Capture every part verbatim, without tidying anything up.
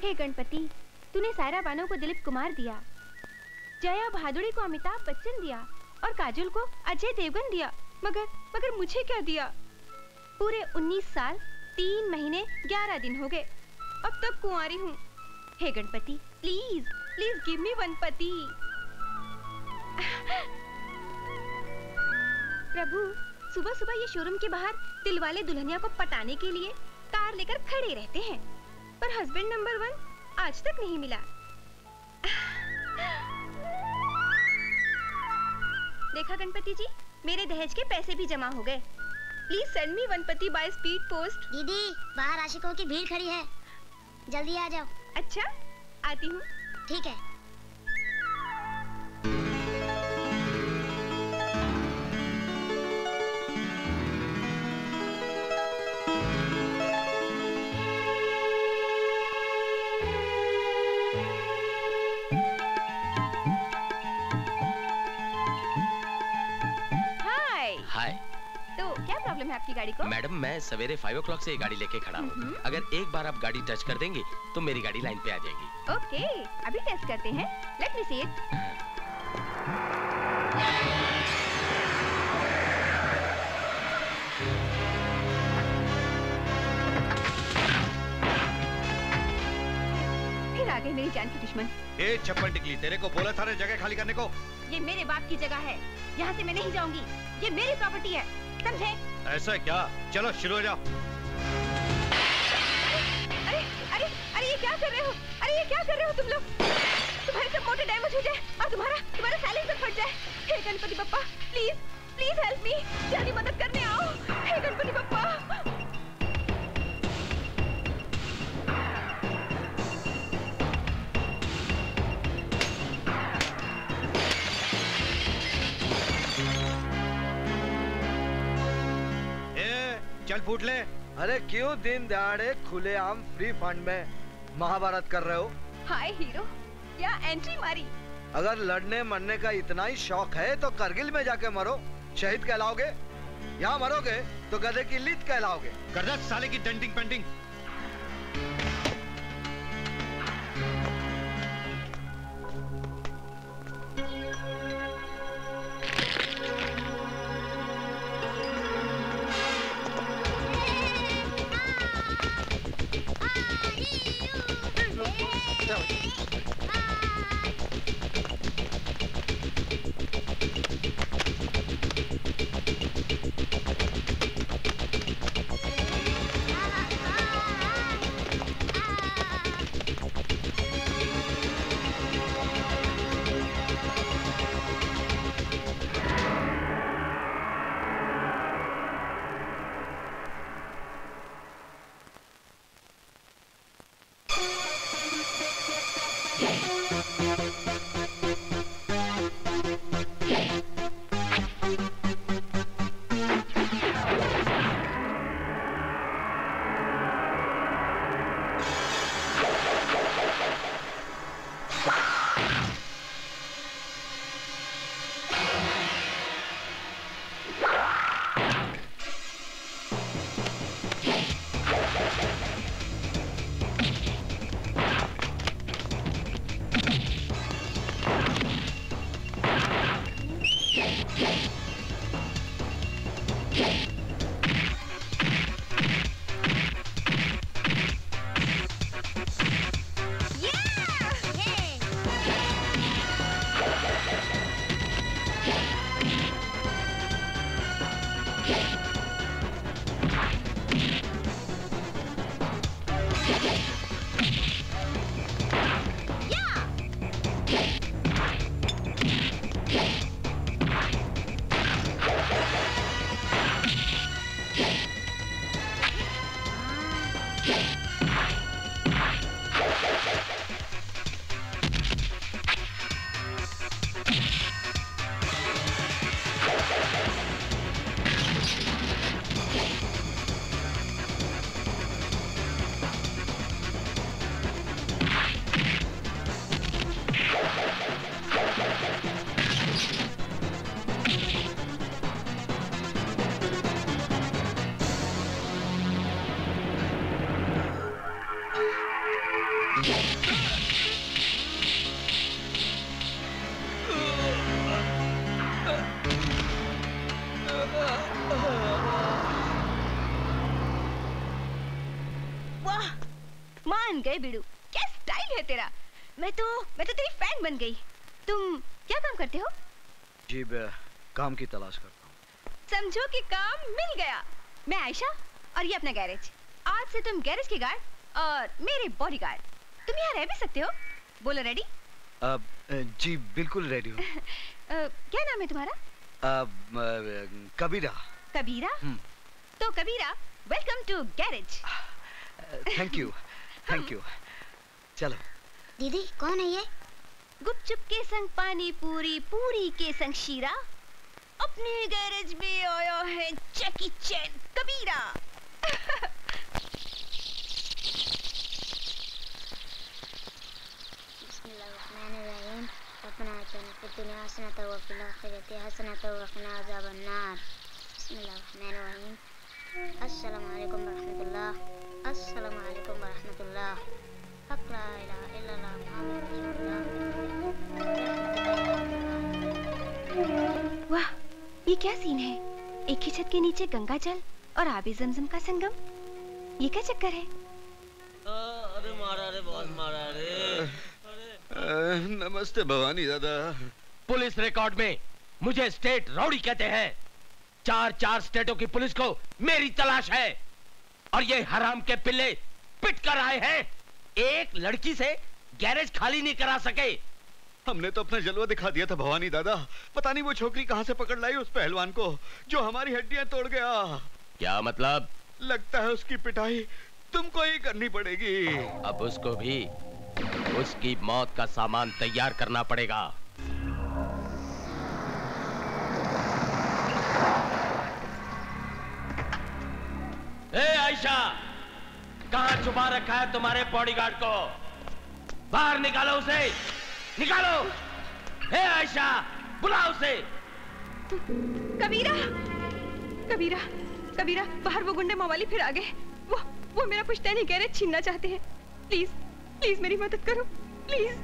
हे गणपति, तूने सायरा बानो को दिलीप कुमार दिया, जया भादुड़ी को अमिताभ बच्चन दिया और काजोल को अजय देवगन दिया, मगर मगर मुझे क्या दिया? पूरे उन्नीस साल तीन महीने ग्यारह दिन हो गए, अब तक कुंवारी हूँ। हे Ganpati, please please give me one पति। प्रभु, सुबह सुबह ये शोरूम के बाहर दिलवाले दुल्हनिया को पटाने के लिए कार लेकर खड़े रहते हैं, पर हस्बैंड नंबर वन आज तक नहीं मिला। देखा गणपति जी, मेरे दहेज के पैसे भी जमा हो गए। प्लीज सेंड मी वन पति बाय स्पीड पोस्ट। दीदी, बाहर आशिकों की भीड़ खड़ी है, जल्दी आ जाओ। अच्छा, आती हूँ। ठीक है। प्रॉब्लम है आपकी गाड़ी को? मैडम, मैं सवेरे फाइव ओ क्लॉक से ये गाड़ी लेके खड़ा हूँ। अगर एक बार आप गाड़ी टच कर देंगी तो मेरी गाड़ी लाइन पे आ जाएगी। ओके, अभी टेस्ट करते हैं। Let me see it. फिर आ गए मेरी जान की दुश्मन। ए छप्पन टिकली, तेरे को बोला था ना जगह खाली करने को। ये मेरे बाप की जगह है, यहाँ से मैं नहीं जाऊंगी। ये मेरी प्रॉपर्टी है, समझे? ऐसा क्या? चलो शुरू हो जाओ। अरे अरे अरे ये क्या कर रहे हो? अरे ये क्या कर रहे हो तुम लोग? तुम्हारे सब मोटर डैमेज हो जाए और तुम्हारा तुम्हारा साइलेंसर फट जाए। हे Ganpati Bappa, please please help me, जल्दी मदद करने आओ। हे गणपति बप्पा। चल फूट ले। अरे क्यों दिन दहाड़े खुलेआम फ्री फंड में महाभारत कर रहे हो? हाय हीरो, या एंट्री मारी। अगर लड़ने मरने का इतना ही शौक है तो करगिल में जाके मरो, शहीद कहलाओगे। यहाँ मरोगे तो गधे की लीद कहलाओगे। कर दे साले की डेंटिंग पेंटिंग। है बीड़ू, क्या स्टाइल है तेरा। मैं तो मैं तो तेरी फैन बन गई। तुम क्या काम करते हो? जी मैं काम की तलाश करता हूँ। समझो कि काम मिल गया। मैं आयशा और ये अपना गैरेज। आज से तुम गैरेज के गार्ड और मेरे बॉडीगार्ड। तुम यहाँ रह भी सकते हो। बोलो रेडी? अब जी बिल्कुल रेडी हूँ। क्या नाम है तुम्हारा? अब कबीरा। कबीरा? तो Kabira, welcome to garage. Thank you, thank you. चलो। दीदी कौन है ये? गुपचुप के संग पानी पूरी, पूरी के संग शीरा, अपने गैरेज में आया है जैकी चैन कबीरा। बिस्मिल्लाहिर्रहमानिर्रहीम। रब्बना आतिना फिद दुनिया हसनतन व फिल आखिरति हसनतन व क़िना अज़ाबन्नार। बिस्मिल्लाहिर्रहमानिर्रहीम। अस्सलामु अलैकुम व रहमतुल्लाह। अस्सलामु अलैकुम व रहमतुल्लाह। हक़ ला इलाहा इल्लल्लाह मुहम्मदुर रसूलुल्लाह। वाह, ये क्या सीन है? एक ही छत के नीचे गंगा जल और आबे ज़मज़म का संगम। ये क्या चक्कर है? अरे मारा रे, बहुत मारा रे। नमस्ते भवानी दादा। पुलिस रिकॉर्ड में मुझे स्टेट राउडी कहते हैं। चार चार स्टेटों की पुलिस को मेरी तलाश है और ये हराम के पिल्ले पिट कर आए हैं। एक लड़की से गैरेज खाली नहीं करा सके। हमने तो अपना जलवा दिखा दिया था भवानी दादा। पता नहीं वो छोकरी कहाँ से पकड़ लाई उस पहलवान को जो हमारी हड्डियां तोड़ गया। क्या मतलब? लगता है उसकी पिटाई तुमको ही करनी पड़ेगी। अब उसको भी उसकी मौत का सामान तैयार करना पड़ेगा। ए आयशा, कहाँ छुपा रखा है तुम्हारे बॉडीगार्ड को? बाहर निकालो उसे, निकालो। ए आयशा, बुलाओ उसे। कबीरा, कबीरा, कबीरा, बाहर वो गुंडे मवाली फिर आ गए। वो वो मेरा पुश्तैनी गैरेज छीनना चाहते हैं। प्लीज प्लीज मेरी मदद करो, प्लीज।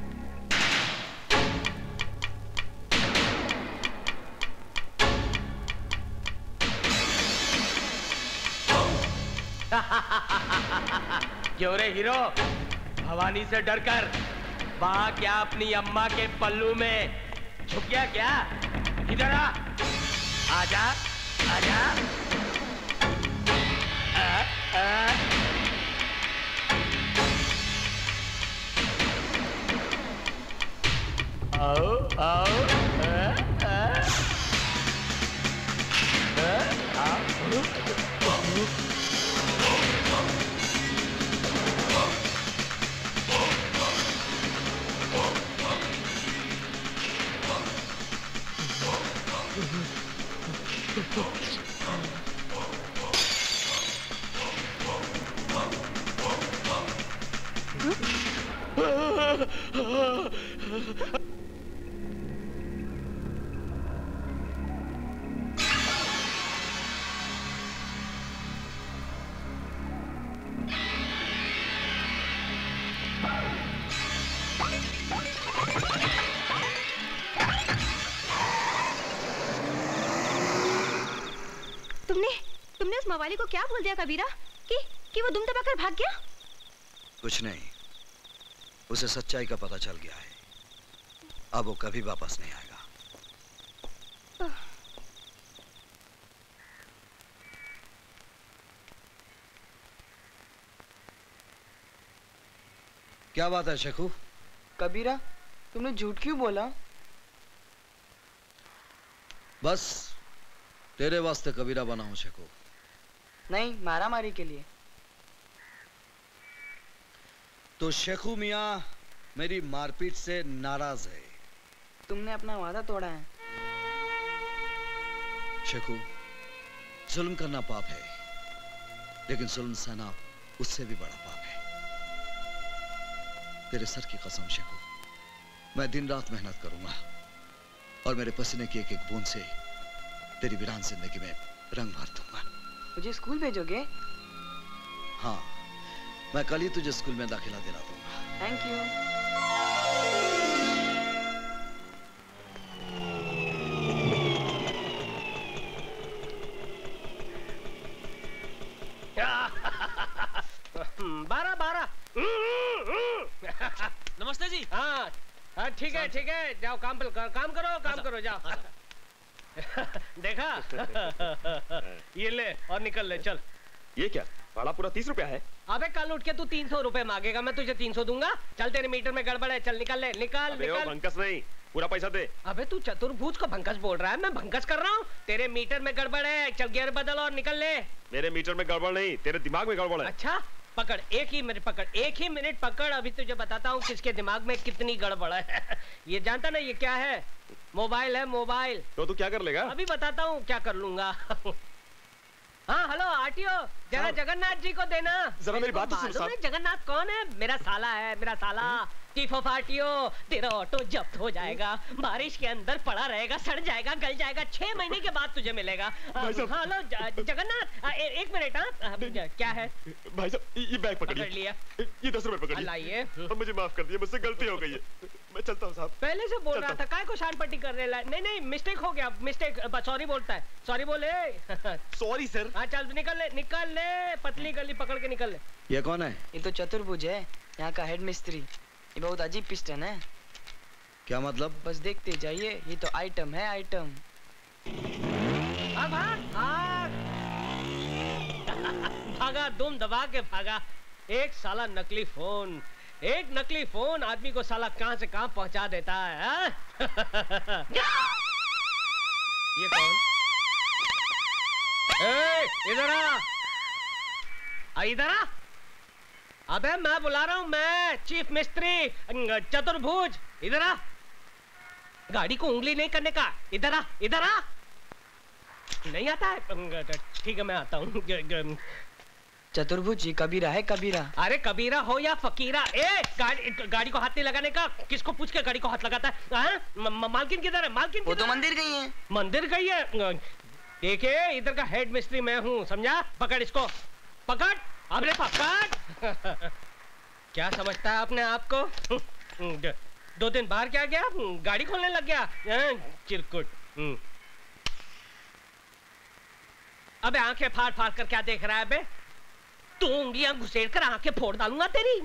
क्यों रे हीरो, भवानी से डरकर वहां क्या अपनी अम्मा के पल्लू में छुप गया क्या? इधर आ, आजा, आजा। आ, आ। आओ, आओ, आ, आ। आ, आओ। तुमने तुमने उस मवाली को क्या बोल दिया कबीरा कि कि वो दुम दबाकर भाग गया? कुछ नहीं, उसे सच्चाई का पता चल गया है। अब वो कभी वापस नहीं आएगा। क्या बात है शेखू? कबीरा, तुमने झूठ क्यों बोला? बस तेरे वास्ते कबीरा बना हूं शेखू। नहीं, मारा मारी के लिए। तो शेखू मियाँ मेरी मारपीट से नाराज है। तुमने अपना वादा तोड़ा है। शेखू, जुल्म करना पाप है, लेकिन जुल्म सहना उससे भी बड़ा पाप है। तेरे सर की कसम शेखू, मैं दिन रात मेहनत करूंगा और मेरे पसीने की एक एक बूंद से तेरी वीरान जिंदगी में रंग भर दूंगा। मुझे स्कूल भेजोगे? हाँ, मैं कल ही तुझे स्कूल में दाखिला दिला दूंगा। Thank you. बारह बारह हाँ हाँ ठीक है ठीक है, जाओ काम पर काम करो काम करो जाओ। देखा? ये ले और निकल ले चल। ये क्या भाड़ा पूरा तीस रुपया है? अबे कल उठ के तू तीन सौ रुपए मांगेगा, मैं तुझे तीन सौ दूंगा। चल तेरे मीटर में गड़बड़ है, चल निकल ले निकल अबे निकल। भंकस नहीं, पूरा पैसा दे। अबे तू चतुर्भुज को भंकस बोल रहा है, मैं भंकस कर रहा हूँ। तेरे मीटर में गड़बड़ है, चल गियर बदल और निकल ले। मेरे मीटर में गड़बड़ नहीं, तेरे दिमाग में गड़बड़ है। अच्छा पकड़, एक ही मिनट पकड़, एक ही मिनट पकड़, अभी तुझे बताता हूँ किसके दिमाग में कितनी गड़बड़ है। ये जानता ना ये क्या है? मोबाइल है मोबाइल। तो तू क्या कर लेगा? अभी बताता हूँ क्या कर लूंगा। हाँ हेलो आरटीओ, जरा जगन्नाथ जी को देना। जरा मेरी बात तो सुन साहब। जगन्नाथ कौन है? मेरा साला है, मेरा साला। चीफ ऑफ आरटीओ, तेरा ऑटो जब्त हो जाएगा, बारिश के अंदर पड़ा रहेगा, सड़ जाएगा, गल जाएगा, छह महीने के बाद तुझे मिलेगा। हाँ हेलो जगन्नाथ, ए, एक मिनट। हाँ क्या है भाई साहब? ये बैग पकड़िए। पकड़ लिया। ये दस रुपए पकड़िए। लाइए। अब मुझे माफ कर दिया, मुझसे गलती हो गई है, मैं चलता हूँ साहब। पहले से बोल रहा था, काय को शान पट्टी कर रहे? नहीं नहीं मिस्टेक हो गया, मिस्टेक। सॉरी बोलता है, सॉरी बोले। Sorry sir. हाँ चल निकल ले निकल ले, पतली गली पकड़ के निकल ले। ये कौन है? ये तो चतुर्भुज है, यहाँ का हेड मिस्त्री। ये बहुत अजीब पिस्टन है। क्या मतलब? बस देखते जाइए, ये तो आइटम है आइटम। भाग भाग भाग। भागा दुम दबा के भागा। एक साला नकली फोन, एक नकली फोन आदमी को साला कहां से कहां पहुंचा देता है। ये कौन? ए, इधर आ, आ इधर आ। अबे मैं बुला रहा हूं, मैं चीफ मिस्त्री चतुर्भुज, इधर आ। गाड़ी को उंगली नहीं करने का, इधर आ इधर आ। नहीं आता है? ठीक है मैं आता हूँ। चतुर्भुज, ये कबीरा है कबीरा। अरे कबीरा हो या फकीरा, ए गाड़ी गाड़ी को हाथ नहीं लगाने का। किसको पूछ के गाड़ी को हाथ लगाता है? म, मालकिन किधर है? मालकिन वो तो मंदिर गई है। मंदिर गई है? देखिए इधर का हेड मिस्त्री मैं हूँ, समझा? पकड़ इसको, पकड़, अबे पकड़। क्या समझता है अपने आप को? दो दिन बाहर क्या गया, गाड़ी खोलने लग गया चिरकुट। अबे आंखें फाड़ फाड़ कर क्या देख रहा है बे? तू उंगलियां घुसेड़ कर आंखें फोड़ डालूंगा तेरी।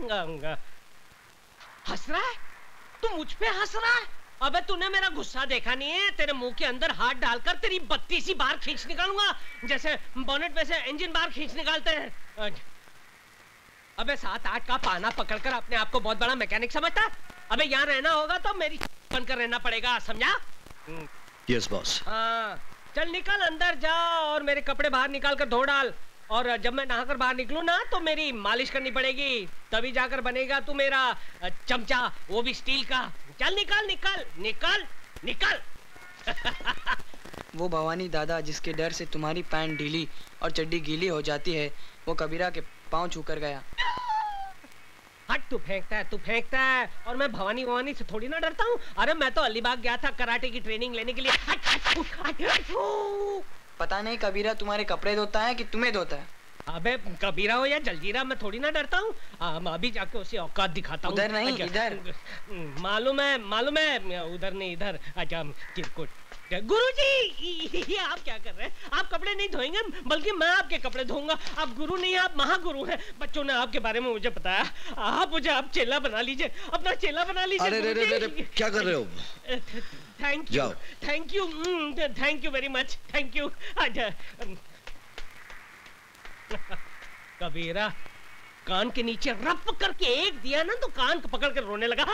हंस रहा है तू, मुझ पे हंस रहा है? अबे तूने मेरा गुस्सा देखा नहीं है? तेरे मुंह के अंदर हाथ डालकर तेरी बत्ती सी बाहर खींच निकालूंगा, जैसे बोनेट में से इंजन बाहर खींच निकालते हैं। अबे सात आठ का पाना पकड़कर अपने आप को बहुत बड़ा मैकेनिक समझता है? अबे यहाँ रहना होगा तो मेरी बनकर रहना पड़ेगा, समझा? Yes boss. हाँ चल निकल अंदर जा और मेरे कपड़े बाहर निकाल कर धो डाल, और जब मैं नहाकर बाहर निकलूं ना तो मेरी मालिश करनी पड़ेगी, तभी जाकर बनेगा तू मेरा चमचा, वो भी स्टील का। चल निकल निकल निकल निकल। वो भवानी दादा जिसके डर से तुम्हारी पैंट ढीली और चड्डी गीली हो जाती है, वो कबीरा के पांव छूकर गया। हट, तू फेंकता है तू फेंकता है, और मैं भवानी भवानी से थोड़ी ना डरता हूँ। अरे मैं तो अलीबाग गया था कराटे की ट्रेनिंग लेने के लिए। हट, हट, हट, हट, पता नहीं कबीरा तुम्हारे कपड़े धोता है कि तुम्हें धोता है। अबे कबीरा हो या जलजीरा, मैं थोड़ी ना डरता हूँ। अभी जाके उसे औकात दिखाता हूँ। उधर नहीं इधर। मालूम है मालूम है, उधर नहीं इधर। अच्छा चिरकुट। गुरुजी, ये आप क्या कर रहे हैं? आप कपड़े नहीं धोएंगे, बल्कि मैं आपके कपड़े धोऊंगा। आप गुरु नहीं, आप महागुरु हैं। बच्चों ने आपके बारे में मुझे बताया। आप मुझे आप चेला बना लीजिए, अपना चेला बना लीजिए। अरे रे रे रे, क्या कर रहे हो? Thank you thank you thank you very much, thank you. Kabira कान के नीचे रफ करके एक दिया ना तो कान को पकड़ कर रोने लगा।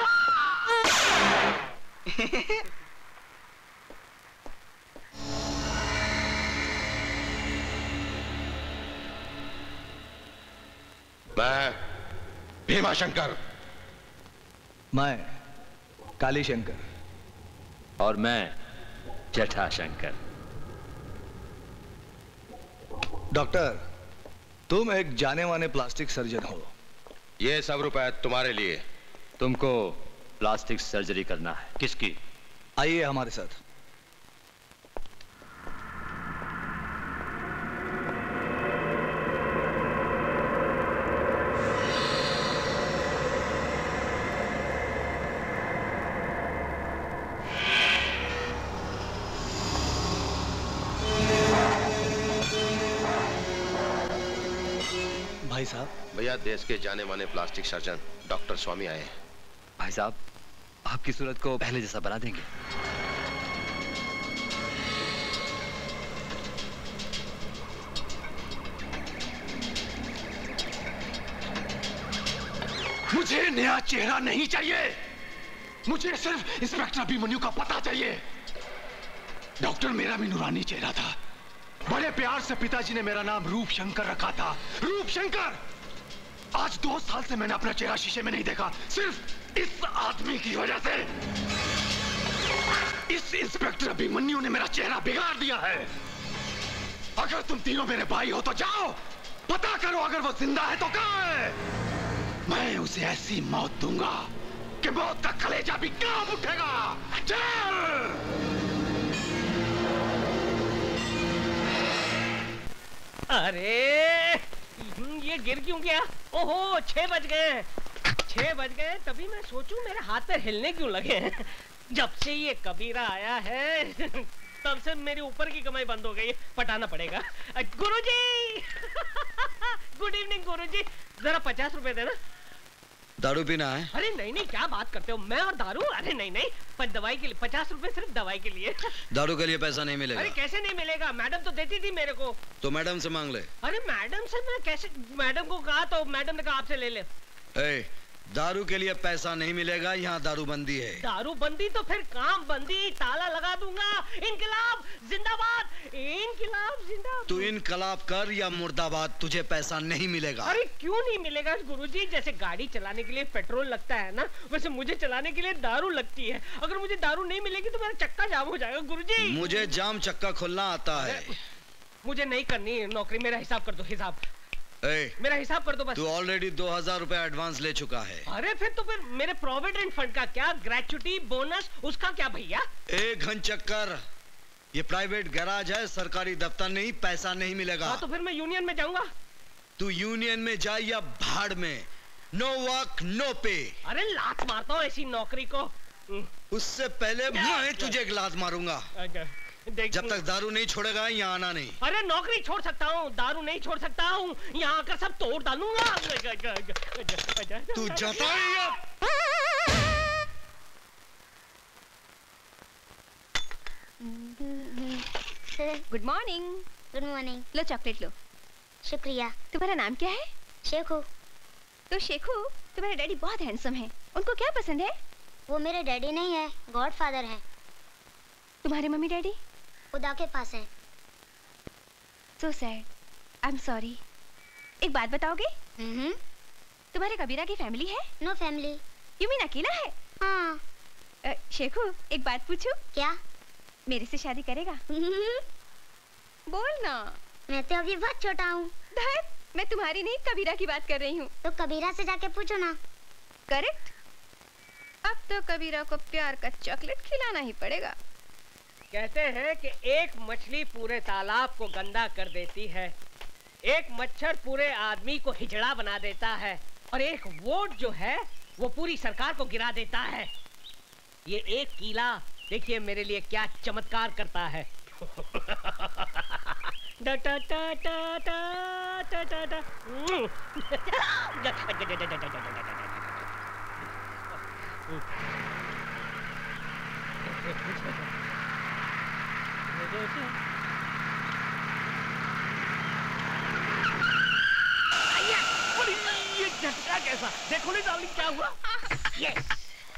मैं भीमा शंकर। मैं काली शंकर। और मैं जटा शंकर। डॉक्टर, तुम एक जाने माने प्लास्टिक सर्जन हो। ये सब रुपए तुम्हारे लिए। तुमको प्लास्टिक सर्जरी करना है। किसकी? आइए हमारे साथ। भाई साहब। भैया, देश के जाने माने प्लास्टिक सर्जन डॉक्टर स्वामी आए हैं। भाई साहब, आपकी सूरत को पहले जैसा बना देंगे। मुझे नया चेहरा नहीं चाहिए, मुझे सिर्फ इंस्पेक्टर अभिमन्यु का पता चाहिए। डॉक्टर मेरा भी नूरानी चेहरा था, बड़े प्यार से पिताजी ने मेरा नाम रूप शंकर रखा था, रूप शंकर। आज दो साल से मैंने अपना चेहरा शीशे में नहीं देखा, सिर्फ इस आदमी की वजह से। इस इंस्पेक्टर अभिमन्यु ने मेरा चेहरा बिगाड़ दिया है। अगर तुम तीनों मेरे भाई हो तो जाओ, पता करो अगर वो जिंदा है तो कहाँ है। मैं उसे ऐसी मौत दूंगा कि मौत का कलेजा भी कांप उठेगा। चल! अरे ये गिर क्यों गया? ओहो, छह बज गए, छह बज गए। तभी मैं सोचूं मेरे हाथ पैर हिलने क्यों लगे हैं। जब से ये कबीरा आया है तब से मेरी ऊपर की कमाई बंद हो गई है, पटाना पड़ेगा। गुरुजी गुड इवनिंग गुरुजी, जरा पचास रुपए देना। दारू पीना है? अरे नहीं नहीं, क्या बात करते हो, मैं और दारू? अरे नहीं नहीं, पर दवाई के लिए पचास रुपए, सिर्फ दवाई के लिए। दारू के लिए पैसा नहीं मिलेगा। अरे कैसे नहीं मिलेगा, मैडम तो देती थी मेरे को। तो मैडम से मांग ले। अरे मैडम से मैं कैसे, मैडम को कहा तो मैडम ने कहा आपसे ले ले। ए, दारू के लिए पैसा नहीं मिलेगा, यहाँ दारू बंदी है। दारू बंदी तो फिर काम बंदी, ताला लगा दूंगा। इनकलाब जिंदाबाद, इनकलाब जिंदाबाद। तू इनकलाब कर या मुर्दाबाद, तुझे पैसा नहीं मिलेगा। अरे क्यों नहीं मिलेगा गुरुजी? जैसे गाड़ी चलाने के लिए पेट्रोल लगता है ना, वैसे मुझे चलाने के लिए दारू लगती है। अगर मुझे दारू नहीं मिलेगी तो मेरा चक्का जाम हो जाएगा गुरुजी। मुझे जाम चक्का खोलना आता है। मुझे नहीं करनी नौकरी, मेरा हिसाब कर दो, हिसाब। ए, मेरा हिसाब कर दो बस। तू ऑलरेडी दो हजार रुपए एडवांस ले चुका है। अरे फिर तो फिर मेरे प्रोविडेंट फंड का क्या, ग्रेचुटी बोनस उसका क्या भैया? एक घन चक्कर, ये प्राइवेट गैराज है, सरकारी दफ्तर नहीं, पैसा नहीं मिलेगा। हाँ तो फिर मैं यूनियन में जाऊंगा। तू यूनियन में जा या भाड़ में, नो वर्क नो पे। अरे लात मारता हूँ ऐसी नौकरी को। उससे पहले मैं तुझे एक लात मारूंगा। जब तक दारू नहीं छोड़ेगा यहाँ आना नहीं। अरे नौकरी छोड़ सकता हूँ, दारू नहीं छोड़ सकता हूँ, यहाँ आकर सब तोड़ डालूंगा। तू जाता है? Good morning. Good morning. लो चॉकलेट लो। शुक्रिया। तुम्हारा नाम क्या है? शेखू। तो शेखू, तुम्हारे डैडी बहुत हैंडसम हैं। उनको क्या पसंद है? वो मेरे डैडी नहीं है, गॉडफादर है। तुम्हारे मम्मी डैडी खुदा के पास है। So sad, I am sorry. एक बात बताओगे? हम्म। तुम्हारे कबीरा की फैमिली है? No family. यू मीन अकेला है? हाँ। uh, शेखू, एक बात पूछूं? क्या? मेरे से शादी करेगा? बोल ना। मैं तो अभी बहुत छोटा हूँ। मैं तुम्हारी नहीं, कबीरा की बात कर रही हूँ। तो कबीरा से जाके पूछो ना। करेक्ट। अब तो कबीरा को प्यार का चॉकलेट खिलाना ही पड़ेगा। कहते हैं कि एक मछली पूरे तालाब को गंदा कर देती है, एक मच्छर पूरे आदमी को हिजड़ा बना देता है, और एक वोट जो है वो पूरी सरकार को गिरा देता है। ये एक कीला देखिए मेरे लिए क्या चमत्कार करता है। डा टा टा टा टा टा टा टा। ये झटका कैसा? देखो नहीं डार्लिंग क्या हुआ? यस।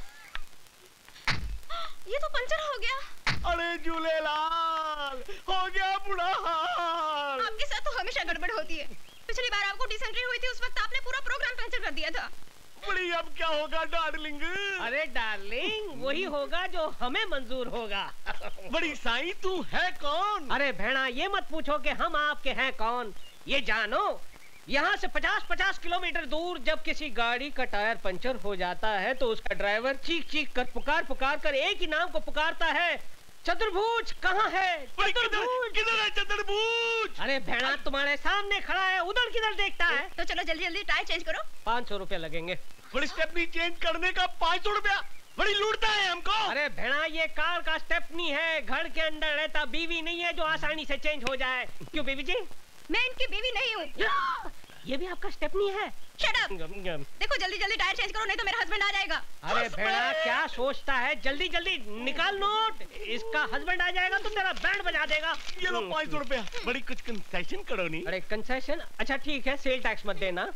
ये तो पंचर हो गया। अरे झूलेलाल, हो गया बुरा हाल। आपके साथ तो हमेशा गड़बड़ होती है। पिछली बार आपको डिसेंट्री हुई थी, उस वक्त आपने पूरा प्रोग्राम कैंसिल कर दिया था। बड़ी अब क्या होगा डार्लिंग? अरे डार्लिंग वही होगा जो हमें मंजूर होगा। बड़ी साईं तू है कौन? अरे भेड़ा ये मत पूछो कि हम आपके हैं कौन, ये जानो यहाँ से पचास पचास किलोमीटर दूर जब किसी गाड़ी का टायर पंचर हो जाता है तो उसका ड्राइवर चीख चीख कर पुकार पुकार कर एक ही नाम को पुकारता है, चतुर्भुज कहाँ है? चतुर्भुज किधर है? चतुर्भुज अरे भेड़ा तुम्हारे सामने खड़ा है, उधर किधर देखता है? तो चलो जल्दी जल्दी टायर चेंज करो। पाँच सौ रुपया लगेंगे। बड़ी स्टेपनी चेंज करने का पाँच सौ रुपया बड़ी लूटता है हमको। अरे भेड़ा ये कार का स्टेपनी है, घर के अंदर रहता बीवी नहीं है जो आसानी से चेंज हो जाए। क्यों बीवी जी? मैं इनकी बीवी नहीं हूँ। ये भी आपका स्टेपनी है? Shut up! देखो जल्दी जल्दी टायर चेंज करो नहीं तो मेरा हस्बैंड आ जाएगा। अरे बेड़ा क्या सोचता है, जल्दी जल्दी निकाल नोट, इसका हस्बैंड आ जाएगा तो तेरा बैंड बजा देगा। ये लो पाँच सौ रुपया, बड़ी कुछ कंसेशन करो नहीं। अरे कंसेशन? अच्छा ठीक है, सेल टैक्स मत देना।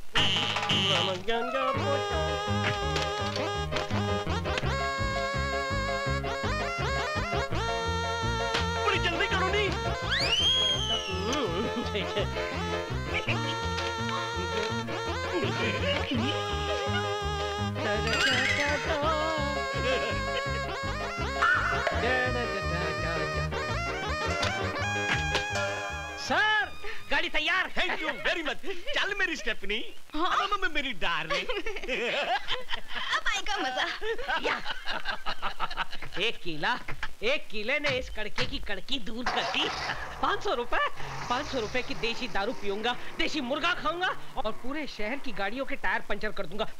बड़ी जल्दी करो नहीं। सर गाड़ी तैयार। Thank you very much. चल मेरी स्टेपनी। हाँ? अब मेरी डार्लिंग। अब आएगा मजा। एक किला एक किले ने इस कड़के की कड़की दूर कर दी। पाँच सौ रुपए पाँच सौ रुपए की देसी दारू पीऊंगा, देसी मुर्गा खाऊंगा और पूरे शहर की गाड़ियों के टायर पंचर कर दूंगा।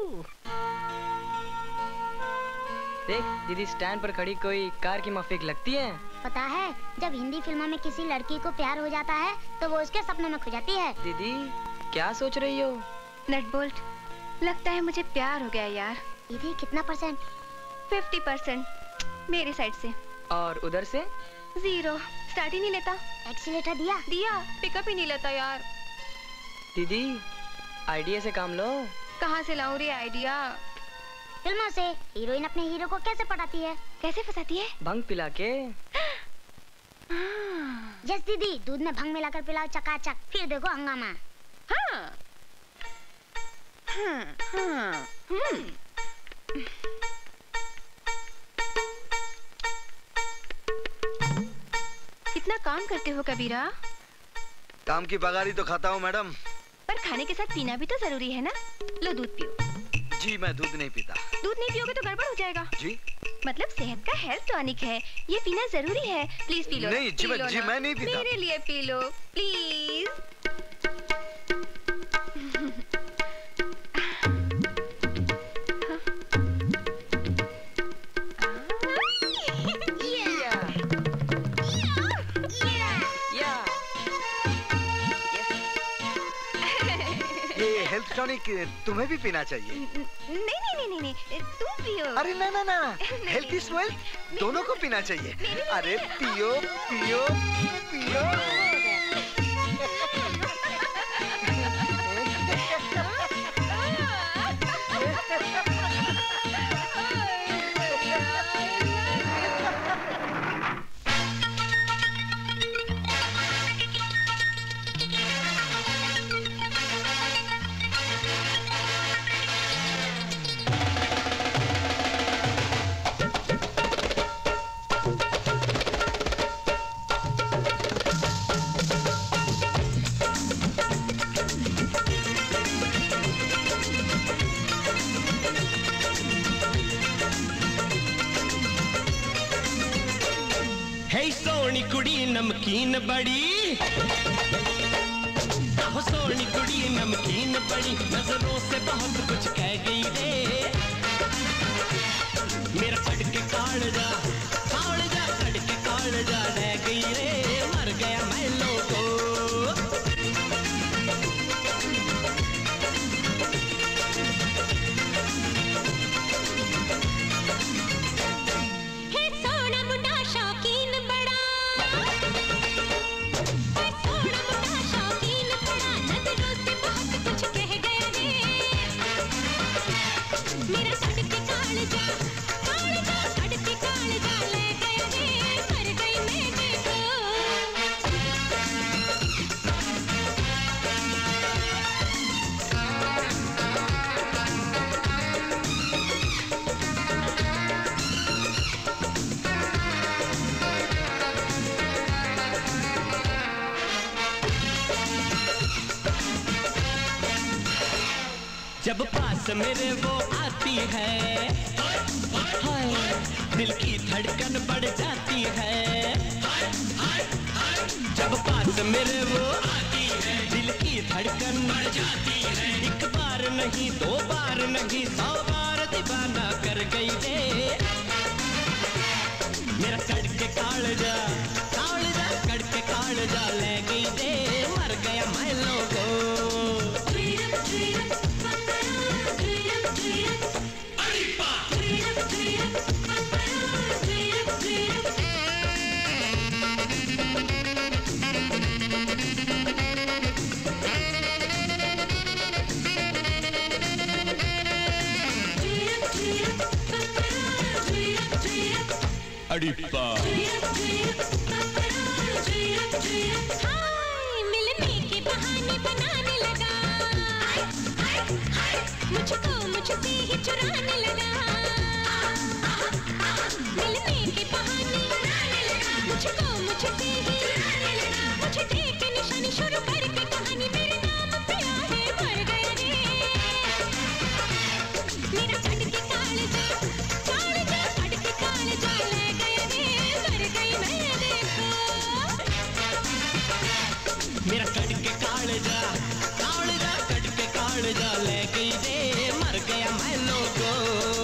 देख दीदी, स्टैंड पर खड़ी कोई कार की माफिक लगती है। पता है, जब हिंदी फिल्मों में किसी लड़की को प्यार हो जाता है तो वो उसके सपनों में खो जाती है। दीदी क्या सोच रही हो? नट बोल्ट, लगता है मुझे प्यार हो गया यार। दीदी कितना परसेंट? फिफ्टी परसेंट मेरी साइड से। और उधर से? जीरो। स्टार्ट ही नहीं लेता। एक्सीलेटर दिया? दिया, पिकअप ही नहीं लेता यार। दीदी आइडिया से काम लो। कहाँ से लाऊं रे आइडिया? फिल्मों से। हीरोइन अपने हीरो को कैसे पटाती है? कैसे फंसाती है? भंग पिला के। जस दीदी, दूध में भंग मिलाकर पिलाओ चकाचक, फिर देखो हंगामा। हाँ। हाँ, हाँ, हम्म। कितना काम करते हो कबीरा? काम की पगारी तो खाता हूँ मैडम। पर खाने के साथ पीना भी तो जरूरी है ना। लो दूध पियो। जी मैं दूध नहीं पीता। दूध नहीं पियोगे तो गड़बड़ हो जाएगा। जी मतलब सेहत का हेल्थ टॉनिक है, ये पीना जरूरी है। प्लीज पी लो। नहीं जी, पी लो जी मैं नहीं पीता। मेरे लिए पी लो प्लीज। हेल्थ टॉनिक तुम्हें भी पीना चाहिए। नहीं नहीं नहीं नहीं नहीं, तुम पियो। अरे ना ना ना, हेल्थ इज वेल्थ, दोनों को पीना चाहिए। अरे पियो पियो पियो। कुड़ी नमकीन बड़ी, हो सोनी कुड़ी नमकीन बड़ी, नजरों से बहुत कुछ कह गई रे। मेरा कट के काल जा काल जा कट के काल जा रह गई रे, मर गया मैं लोगो। जब पास मेरे वो आती है, हाय दिल की धड़कन बढ़ जाती है। जब पास मेरे वो आती है, दिल की धड़कन बढ़ जाती है। एक बार नहीं दो बार नहीं सौ बार दीवाना कर गई रे। मेरा कड़ के काल जा काल जा कड़ के काल जा ले गई रे, मर गया मैं लोगो। तड़िप्पा। हाय मिलने के बहाने बनाने लगा, मुझको मुझसे ही चुराने लगा। मिलने के बहाने बनाने लगा, मुझको मुझसे ही चुराने लगा। मुझे देख के निशानी शुरू करके कहानी मेरे नाम पे आगे बढ़ गए रे। मेरा कट के कालजा कालजा कट के कालजा ले गए रे, मर गई मैं देखो। मेरा कट के कालजा कालजा कट के कालजा ले गई रे, मर गया मैं लोगो।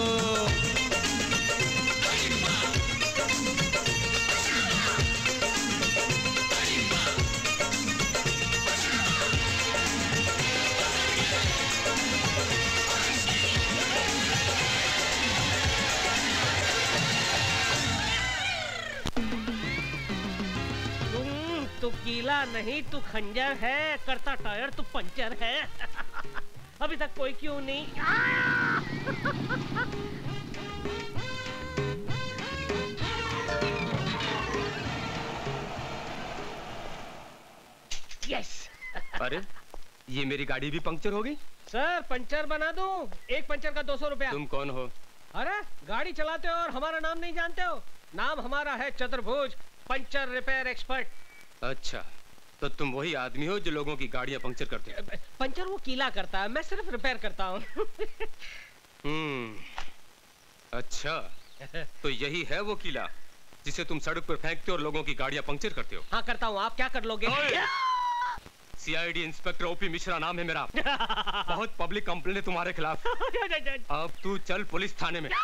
तू गीला नहीं, तू खंजर है, करता टायर तू पंचर है। अभी तक कोई क्यों नहीं? यस। अरे ये मेरी गाड़ी भी पंक्चर हो गई। सर पंचर बना दूं? एक पंचर का दो सौ रुपया। तुम कौन हो? अरे गाड़ी चलाते हो और हमारा नाम नहीं जानते हो? नाम हमारा है चतुर्भुज, पंचर रिपेयर एक्सपर्ट। अच्छा, तो तुम वही आदमी हो जो लोगों की गाड़ियां पंक्चर करते हो? पंचर वो कीला करता है, मैं सिर्फ रिपेयर करता हूँ। हम्म, अच्छा, तो यही है वो कीला जिसे तुम सड़क पर फेंकते हो और लोगों की गाड़ियां पंक्चर करते हो? हाँ करता हूँ, आप क्या कर लोगे? सीआईडी इंस्पेक्टर ओपी मिश्रा नाम है मेरा। बहुत पब्लिक कंप्लेंट है तुम्हारे खिलाफ। अब तू चल पुलिस थाने में।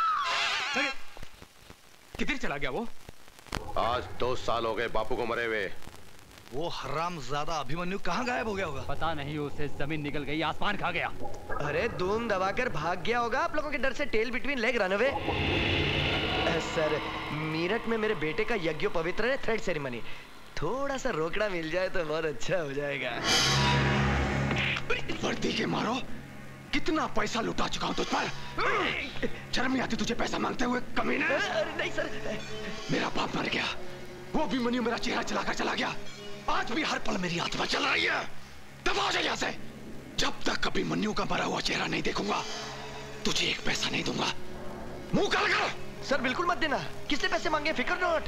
किधर चला गया वो? आज दो साल हो गए बापू को मरे हुए। वो हरामजादा अभिमन्यु कहाँ गायब हो गया होगा? पता नहीं, उसे जमीन निकल गई, आसमान खा गया। अरे धूम दबाकर भाग गया होगा आप लोगों के डर से। Tail between leg run away. Sir Meerut में मेरे बेटे का यज्ञोपवित्र है, थ्रेड सेरेमनी। थोड़ा सा रोकड़ा मिल जाए तो बहुत अच्छा हो जाएगा। वर्दी के मारो, कितना पैसा लुटा चुका हूं तुझ पर। शर्म नहीं आती तुझे पैसा मांगते हुए, कमीने? नहीं सर, मेरा बाप मर गया, वो अभिमन्यु मेरा चेहरा चलाकर चला गया। आज भी हर पल मेरी आत्मा चल रही है। दबा हो जाए यहाँ से। जब तक अभिमन्यु का मरा हुआ चेहरा नहीं देखूंगा, तुझे एक पैसा नहीं दूंगा। मुंह काला कर। सर बिल्कुल मत देना। किसने पैसे मांगे? फिकर नॉट।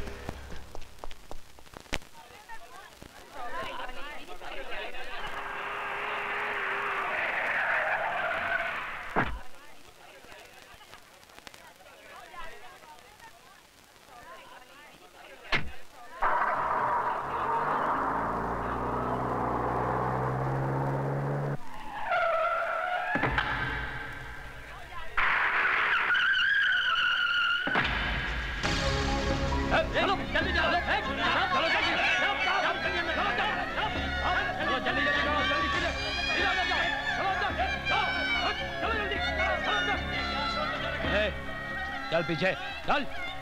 चल पीछे चल।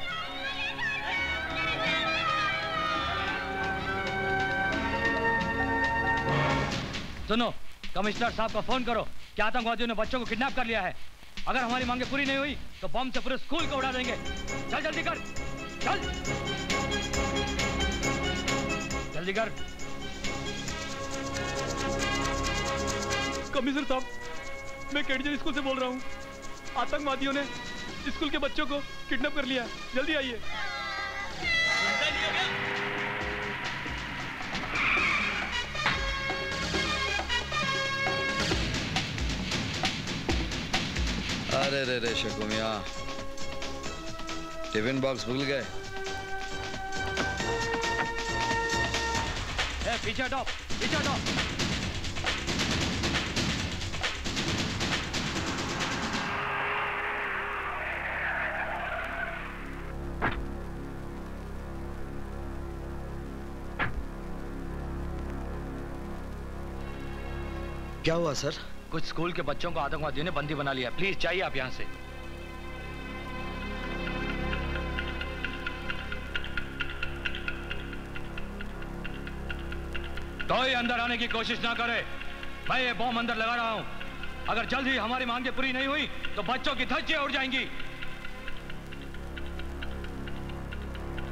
सुनो, कमिश्नर साहब को फोन करो कि आतंकवादियों ने बच्चों को किडनैप कर लिया है। अगर हमारी मांगे पूरी नहीं हुई तो बम से पूरे स्कूल को उड़ा देंगे। चल जल्दी कर, चल जल्दी कर। कमिश्नर साहब, मैं केडीजे स्कूल से बोल रहा हूँ। आतंकवादियों ने स्कूल के बच्चों को किडनैप कर लिया। जल्दी आइए। अरे रे रे शकुमिया, टिफिन बॉक्स भूल गए। ए, पीछे हटो, पीछे हटो। क्या हुआ सर? कुछ स्कूल के बच्चों को आतंकवादियों ने बंदी बना लिया। प्लीज चाहिए आप यहाँ से। कोई अंदर आने की कोशिश ना करे। मैं ये बॉम्ब अंदर लगा रहा हूँ। अगर जल्द ही हमारी मांगे पूरी नहीं हुई तो बच्चों की धज्जियां उड़ जाएंगी।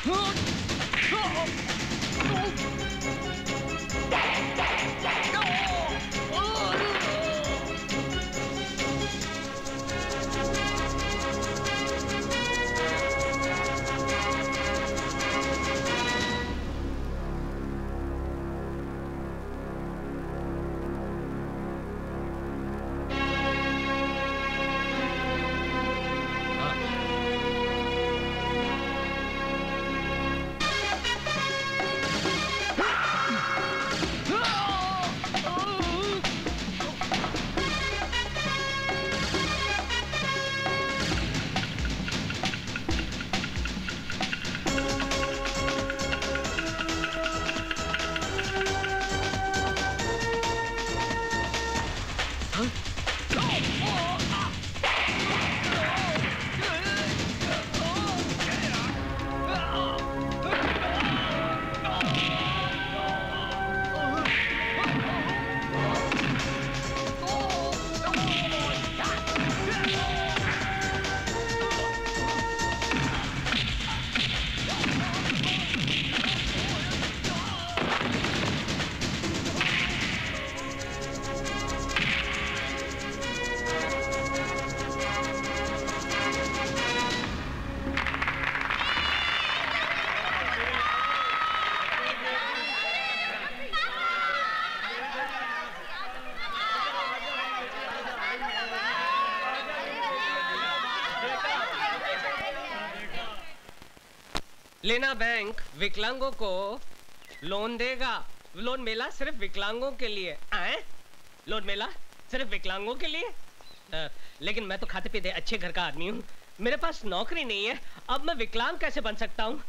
लेना बैंक विकलांगों को लोन देगा। लोन मेला सिर्फ विकलांगों के लिए। आए? लोन मेला सिर्फ विकलांगों के लिए? आ, लेकिन मैं तो खाते पीते अच्छे घर का आदमी हूँ, मेरे पास नौकरी नहीं है, अब मैं विकलांग कैसे बन सकता हूँ?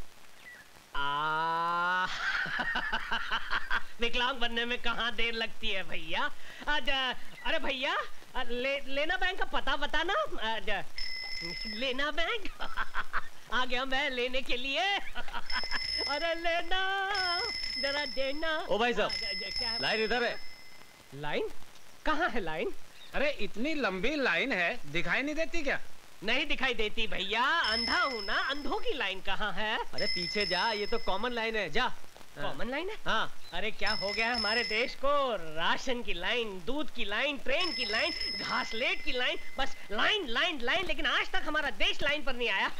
आ विकलांग बनने में कहाँ देर लगती है भैया। अरे भैया ले, लेना बैंक का पता बताना। आजा, लेना बैंक आ गया मैं लेने के लिए। अरे लेना जरा देना। ओ भाई साहब, लाइन इधर है। लाइन कहाँ है लाइन? अरे इतनी लंबी लाइन है, दिखाई नहीं देती क्या? नहीं दिखाई देती भैया, अंधा हूँ ना। अंधों की लाइन कहाँ है? अरे पीछे जा, ये तो कॉमन लाइन है, जा। कॉमन लाइन है? हाँ। अरे क्या हो गया हमारे देश को? राशन की लाइन, दूध की लाइन, ट्रेन की लाइन, घासलेट की लाइन, बस लाइन लाइन लाइन। लेकिन आज तक हमारा देश लाइन पर नहीं आया।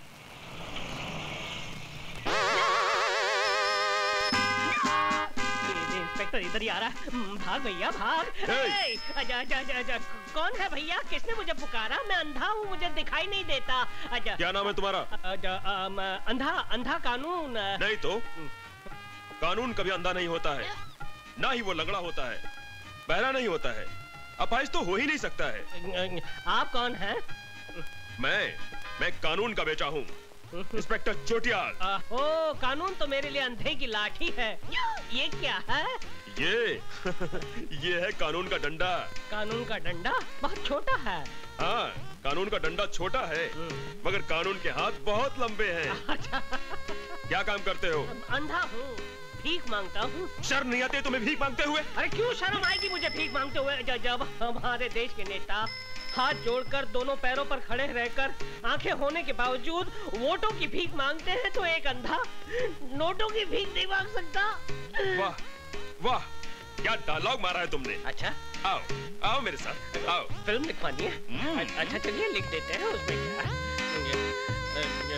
इंस्पेक्टर इधर ही आ रहा है। भाग भैया भाग। आजा आजा आजा आजा। कौन है भैया? किसने मुझे पुकारा? मैं अंधा हूँ, मुझे दिखाई नहीं देता। आजा। क्या नाम है तुम्हारा? आजा, आम, अंधा अंधा कानून। नहीं तो कानून कभी अंधा नहीं होता है, ना ही वो लंगड़ा होता है, बहरा नहीं होता है, अपाहिज तो हो ही नहीं सकता है। आप कौन हैं? मैं मैं कानून का बेटा हूँ, इंस्पेक्टर चोटियाल। ओ, कानून तो मेरे लिए अंधे की लाठी है। ये क्या है? ये ये है कानून का डंडा। कानून का डंडा बहुत छोटा है। हाँ, कानून का डंडा छोटा है, मगर कानून के हाथ बहुत लंबे हैं। क्या काम करते हो? अंधा हूँ, भीख मांगता हूँ। शर्म नहीं आती तुम्हें भीख मांगते हुए? अरे क्यों शर्म आएगी मुझे भीख मांगते हुए? जब हमारे देश के नेता हाथ जोड़कर दोनों पैरों पर खड़े रहकर आंखें होने के बावजूद वोटों की भीख मांगते हैं, तो एक अंधा नोटों की भीख नहीं मांग सकता। वाह वाह, क्या डायलॉग मारा है तुमने। अच्छा, आओ आओ मेरे साथ, आओ। फिल्म लिखवानी है? अच्छा चलिए लिख देते हैं, उसमें क्या है।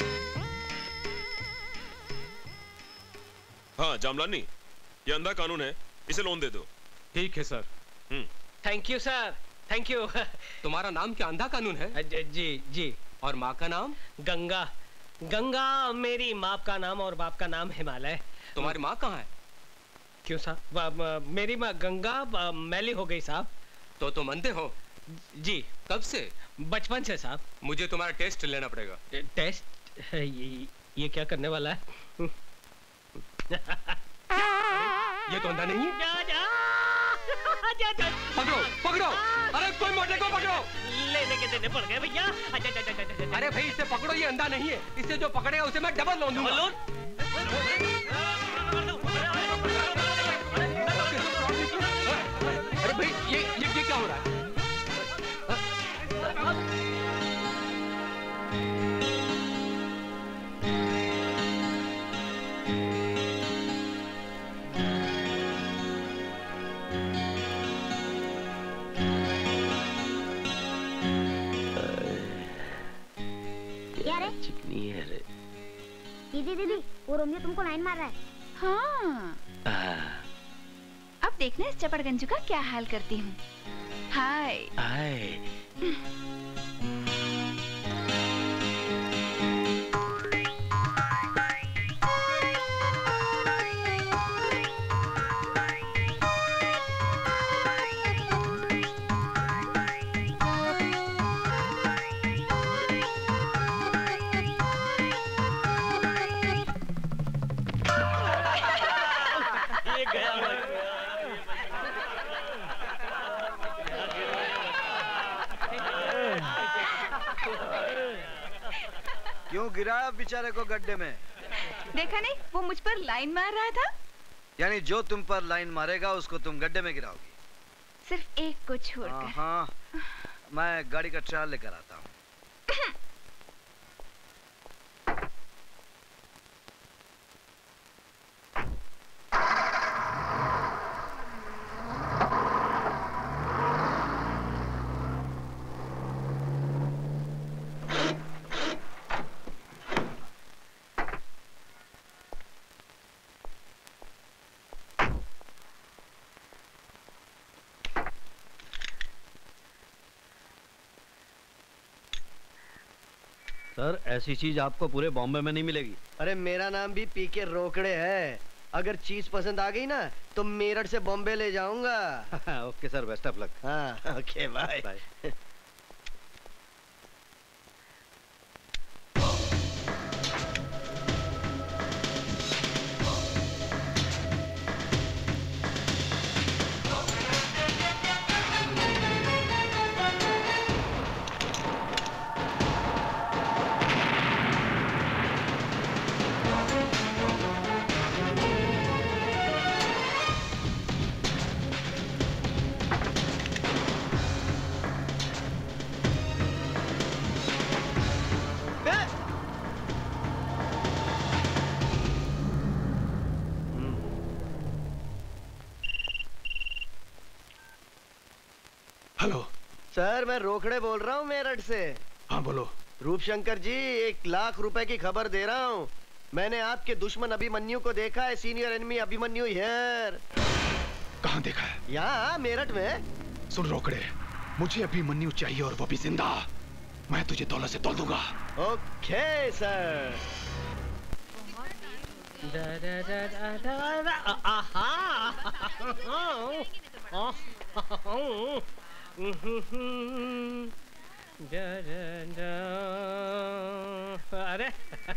हाँ जामलानी, ये अंधा कानून है, इसे लोन दे दो। ठीक है sir. Thank you sir, thank you. तुम्हारा नाम क्या अंधा कानून है? जी जी। और माँ का नाम? गंगा। गंगा मेरी माँ का नाम और बाप का नाम हिमालय। तुम्हारी माँ कहाँ है? क्यों साहब? मेरी माँ गंगा मैली हो गई साहब। तो तुम अंधे हो? जी। कब से? बचपन से साहब। मुझे तुम्हारा टेस्ट लेना पड़ेगा। टेस्ट? ये, ये क्या करने वाला है? ये तो अंधा नहीं है। जा, जा। जा, जा। पकड़ो पकड़ो, अरे कोई मोटे को पकड़ो। लेने के देने पड़ गए भैया। अरे भाई इसे पकड़ो, ये अंधा नहीं है, इसे जो पकड़ेगा उसे मैं डबल लोन दूंगा। अरे भाई ये ये क्या हो रहा है? दीदी दीदी वो रोमियो तुमको लाइन मार रहा है। हाँ। अब देखना इस चपड़गंजू का क्या हाल करती हूँ। हाय। हाय। क्यों गिराया बेचारे को गड्ढे में? देखा नहीं, वो मुझ पर लाइन मार रहा था। यानी जो तुम पर लाइन मारेगा उसको तुम गड्ढे में गिराओगी? सिर्फ एक को छोड़कर। हाँ, मैं गाड़ी का ट्रायल लेकर आता हूँ। सर, ऐसी चीज आपको पूरे बॉम्बे में नहीं मिलेगी। अरे मेरा नाम भी पीके रोकड़े है। अगर चीज पसंद आ गई ना तो मेरठ से बॉम्बे ले जाऊंगा। Okay sir, best of luck. हाँ, okay bye bye. Hello sir, मैं रोकड़े बोल रहा हूँ मेरठ से। हाँ बोलो। रूपशंकर जी, एक लाख रुपए की खबर दे रहा हूँ। मैंने आपके दुश्मन अभिमन्यु को देखा है। Senior enemy Abhimanyu here. कहाँ देखा है? यहाँ मेरठ में। सुन रोकड़े, मुझे अभिमन्यु चाहिए और वो भी जिंदा। मैं तुझे दौलत से तोल दूंगा। Okay sir. Da da da da da da. Aha! Da da da. अरे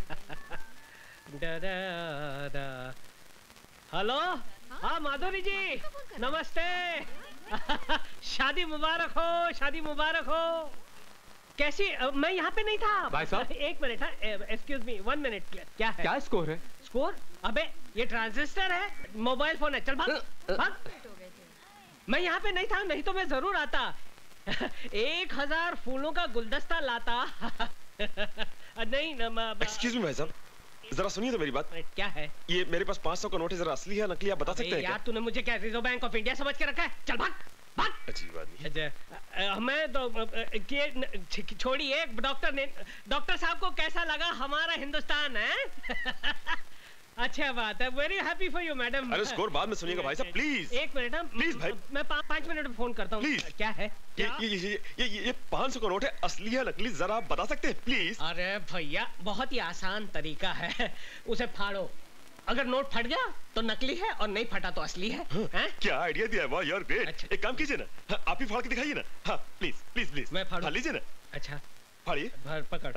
da da da. हेलो, हाँ माधुरी जी, नमस्ते। शादी मुबारक हो, शादी मुबारक हो। कैसी? मैं यहाँ पे नहीं था। भाई साहब, एक minute, excuse me, one minute. क्या है? क्या स्कोर है? स्कोर? अबे ये ट्रांजिस्टर है, मोबाइल फोन है। चल भाग, भाग। मैं यहाँ पे नहीं था, नहीं तो मैं जरूर आता। एक हजार फूलों का गुलदस्ता लाता। नहीं न, एक्सक्यूज मी भाई साहब, जरा सुनिए तो मेरी बात। क्या है? ये मेरे पास पाँच सौ का नोट है, जरा असली है नकली आप बता सकते हैं क्या? यार तूने मुझे क्या रिजर्व बैंक ऑफ इंडिया समझ के रखा है? चल भाग, भाग। अजीब आदमी। मैं तो छोड़िए, डॉक्टर ने डॉक्टर साहब को कैसा लगा हमारा हिंदुस्तान है? अच्छा बात है, very happy for you madam. अरे स्कोर बाद में सुनिएगा भाई साहब, प्लीज। एक मिनट, प्लीज भाई, मैं पा, पाँच मिनट में फोन करता हूँ। प्लीज। क्या है? ये ये ये ये ये, ये पाँच सौ का नोट है, असली है नकली जरा आप बता सकते हैं प्लीज? अरे भैया, बहुत ही आसान तरीका है। उसे फाड़ो, अगर नोट फट गया तो नकली है और नहीं फटा तो असली है। हाँ, है? क्या आइडिया दिया है, वाह यार ग्रेट। अच्छा। एक काम कीजिए ना, हाँ, आप ही फाड़ के दिखाइए ना। हाँ प्लीज प्लीज प्लीज। मैं फाड़ लीजिए ना। अच्छा फाड़िए। भर पकड़।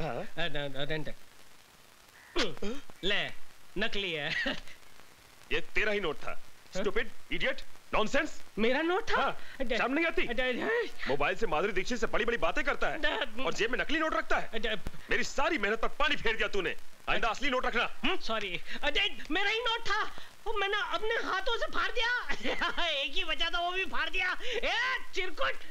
ले, नकली है। ये तेरा ही नोट था। Stupid, idiot, nonsense. मेरा नोट था? हाँ, शर्म नहीं आती? मोबाइल से माधुरी दीक्षित से बड़ी बड़ी बातें करता है और जेब में नकली नोट रखता है। मेरी सारी मेहनत पर पानी फेर दिया तूने। आइंदा असली नोट रखना। सॉरी, मेरा ही नोट था, मैंने अपने हाथों से फाड़ दिया। एक ही बचा था, वो भी फाड़ दिया। ए, चिरकुट।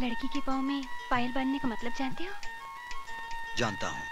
लड़की के पाँव में पायल बांधने का मतलब जानते हो? जानता हूँ।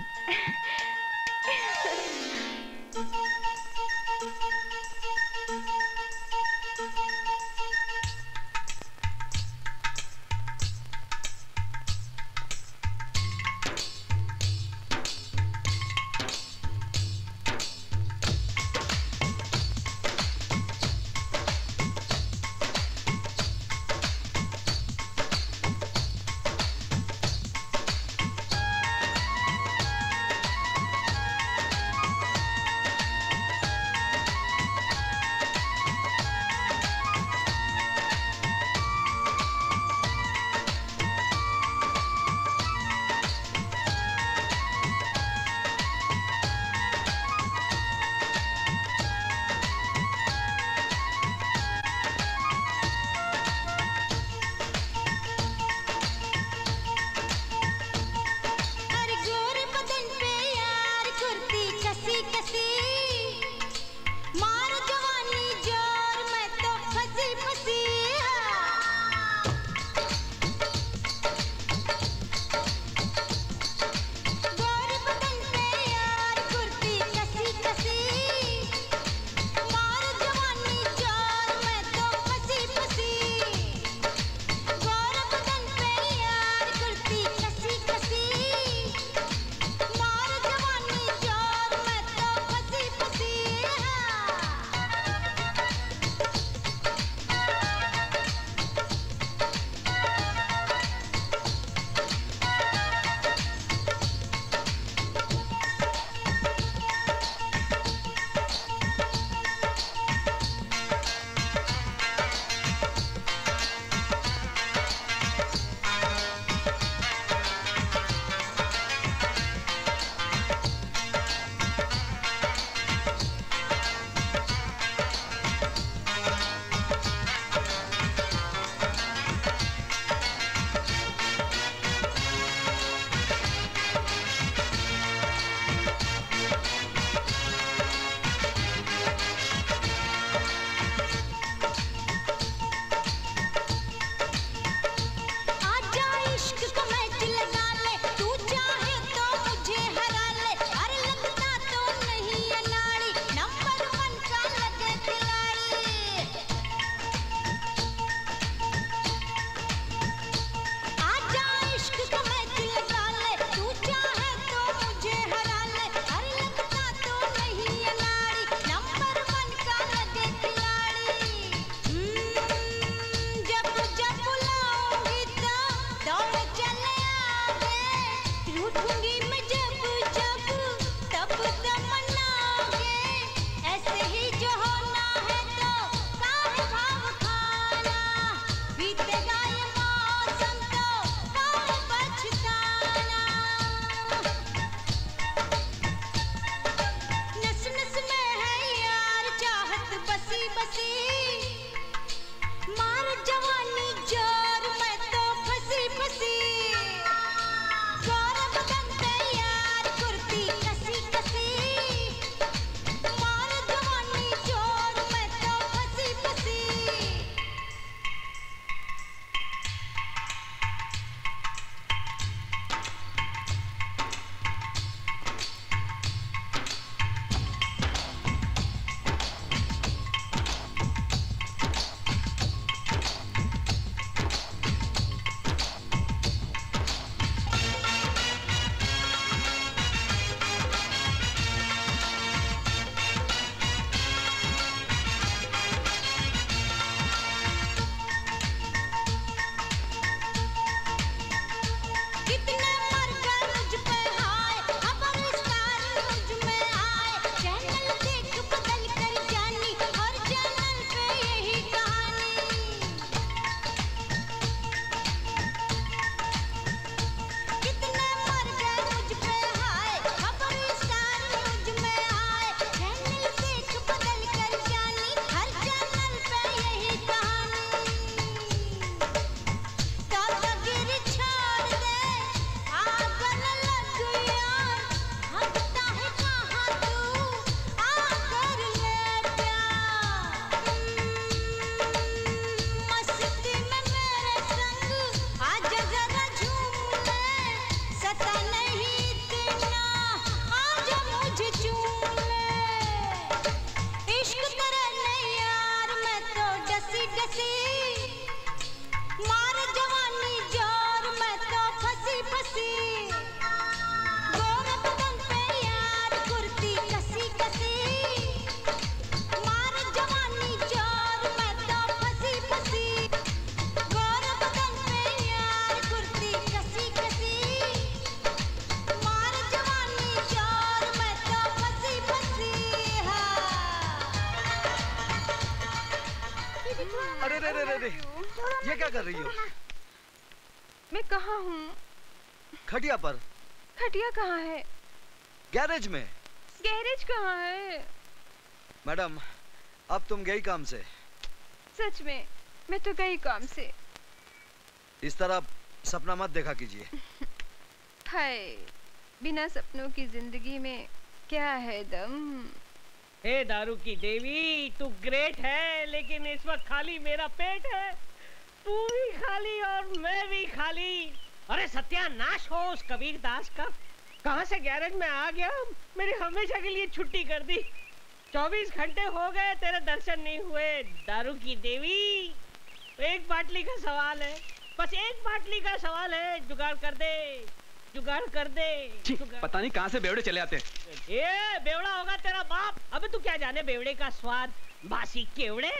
अरे रे रे रे रे, ये क्या कर रही हो? मैं कहाँ हूँ? खटिया पर। खटिया कहाँ है? गैरेज में। गैरेज कहाँ है? मैडम, अब तुम गई काम से। सच में, मैं तो गई काम से। इस तरह सपना मत देखा कीजिए। हाय, बिना सपनों की जिंदगी में क्या है दम। हे दारू की देवी, तू ग्रेट है, लेकिन इस वक्त खाली मेरा पेट है। तू भी खाली और मैं भी खाली। अरे सत्यानाश हो उस कबीर दास का। कहाँ से गैरेज में आ गया, मेरी हमेशा के लिए छुट्टी कर दी। चौबीस घंटे हो गए तेरे दर्शन नहीं हुए। दारू की देवी, एक बाटली का सवाल है, बस एक बाटली का सवाल है। जुगाड़ कर दे, जुगाड़ कर दे। जुगाड़... पता नहीं कहाँ से बेवड़े चले आते हैं। ये बेवड़ा होगा तेरा बाप। अबे तू क्या जाने बेवड़े का स्वाद, बासी केवड़े।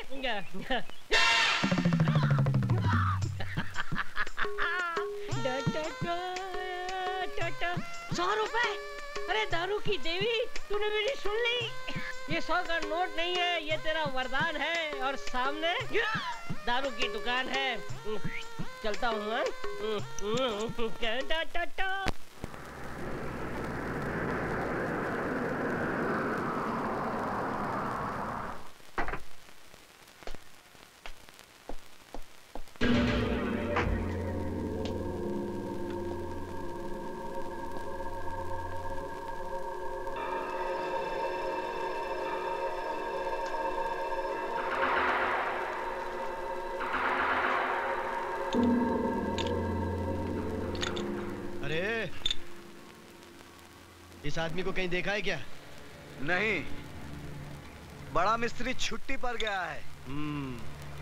सौ रुपए। अरे दारू की देवी, तूने मेरी सुन ली? ये सौ का नोट नहीं है, ये तेरा वरदान है। और सामने दारू की दुकान है। चलता हूँ। इस आदमी को कहीं देखा है क्या? नहीं, बड़ा मिस्त्री छुट्टी पर गया है। हम्म।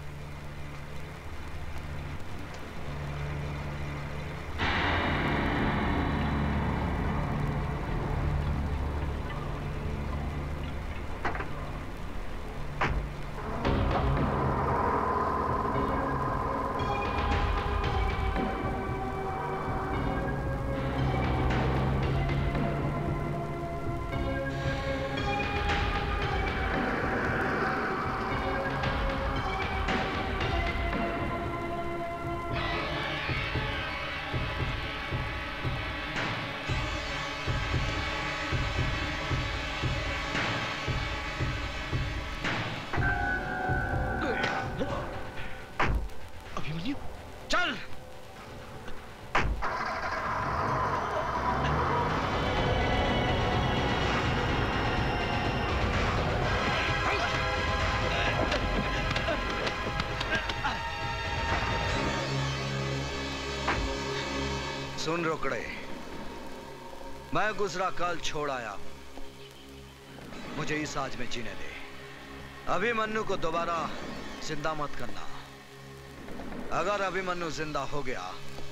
सुन रोकड़े, मैं गुजरा कल छोड़ आया हूं। मुझे इस आज में जीने दे। अभिमन्यु को दोबारा जिंदा मत करना। अगर अभिमन्यु जिंदा हो गया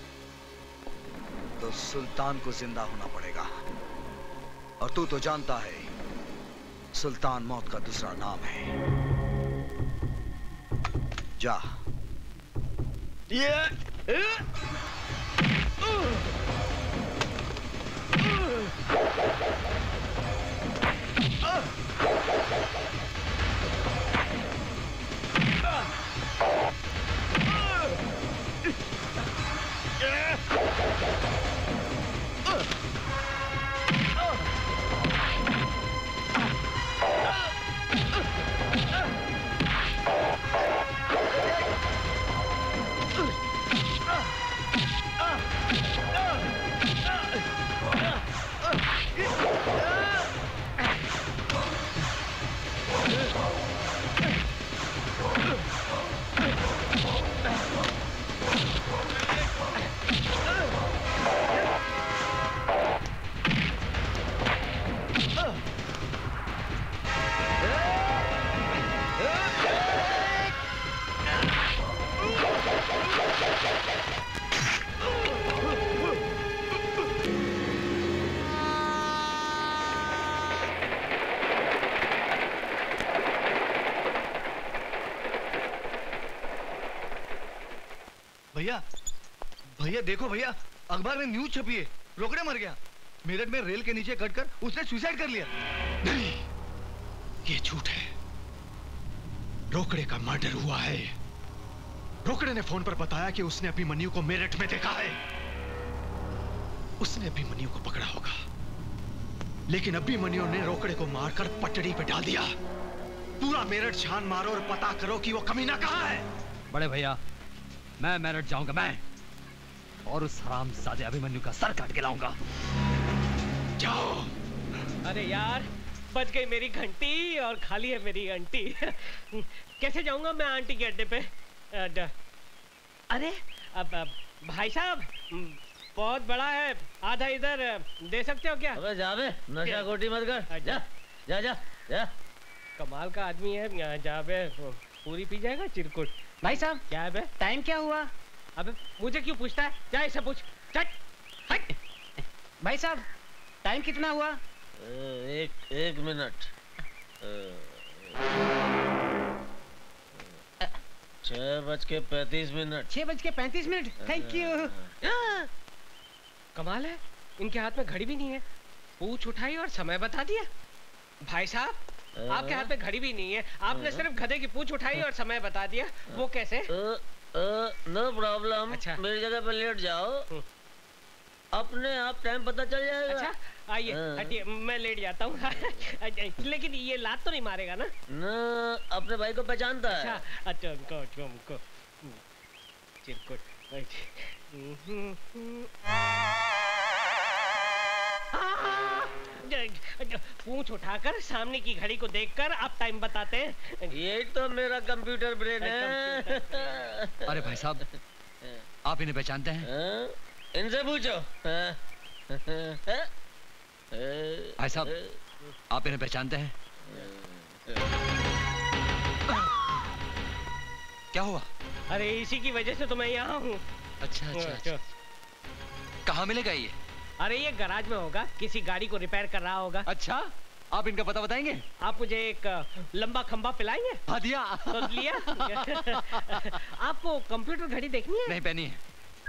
तो सुल्तान को जिंदा होना पड़ेगा। और तू तो जानता है, सुल्तान मौत का दूसरा नाम है। जा। ये भैया, भैया देखो भैया, अखबार में न्यूज छपी है, रोकड़े मर गया। मेरठ में रेल के नीचे कटकर उसने सुसाइड कर लिया। नहीं, ये झूठ है। रोकड़े का मर्डर हुआ है रोकड़े ने फोन पर बताया कि उसने अभिमन्यु को मेरठ में देखा है। उसने अभिमन्यु को पकड़ा होगा, लेकिन अभिमन्यु ने रोकड़े को मारकर पटड़ी पे डाल दिया। पूरा मेरठ छान मारो और पता करो कि वो कमीना कहाँ है। बड़े भैया, मैं मेरठ जाऊंगा, मैं और उस हरामजादे अभिमन्यु का सर काट के लाऊंगा। जाओ। अरे यार, बच गई मेरी घंटी और खाली है मेरी आंटी। कैसे जाऊंगा मैं आंटी के अड्डे पे? अरे अब, अब भाई साहब, बहुत बड़ा है, आधा इधर दे सकते हो क्या? अबे जा बे, नशा खोटी मत कर। जा जा जा जा। कमाल का आदमी है, जा बे, पूरी पी जाएगा चिरकुट। भाई साहब, क्या है बे? टाइम क्या हुआ? अबे मुझे क्यों पूछता है? जा इसे पूछ। चट हट। भाई साहब, टाइम कितना हुआ? एक एक मिनट। छह बज के पैंतीस मिनट। छह बज के पैंतीस मिनट। Thank you. कमाल है, इनके हाथ में घड़ी भी नहीं है। पूछ उठाई और समय बता दिया। भाई साहब, आपके हाथ में घड़ी भी नहीं है, आपने सिर्फ गधे की पूछ उठाई और समय बता दिया। वो कैसे? No problem. अच्छा, मेरी जगह पे लेट जाओ, अपने आप टाइम पता चल जाएगा। अच्छा, आइए हटिए, मैं लेट जाता हूँ। लेकिन ये लात तो नहीं मारेगा ना? ना, अपने भाई को पहचानता है। अच्छा अच्छा, उनको उनको चिरकुट। पूंछ उठाकर सामने की घड़ी को देखकर आप टाइम बताते हैं। ये तो मेरा कंप्यूटर ब्रेन है। अरे भाई साहब, आप इन्हें पहचानते हैं? इनसे पूछो। भाई साहब, आप इन्हें पहचानते हैं? क्या हुआ? अरे इसी की वजह से तो मैं यहाँ हूँ। अच्छा अच्छा, अच्छा। कहाँ मिलेगा ये? अरे ये गैराज में होगा, किसी गाड़ी को रिपेयर कर रहा होगा। अच्छा, आप इनका पता बताएंगे? आप मुझे एक लंबा खंबा पिलाएंगे? हाँ दिया। तो लिया। आपको कंप्यूटर घड़ी देखनी है? नहीं पहनी है।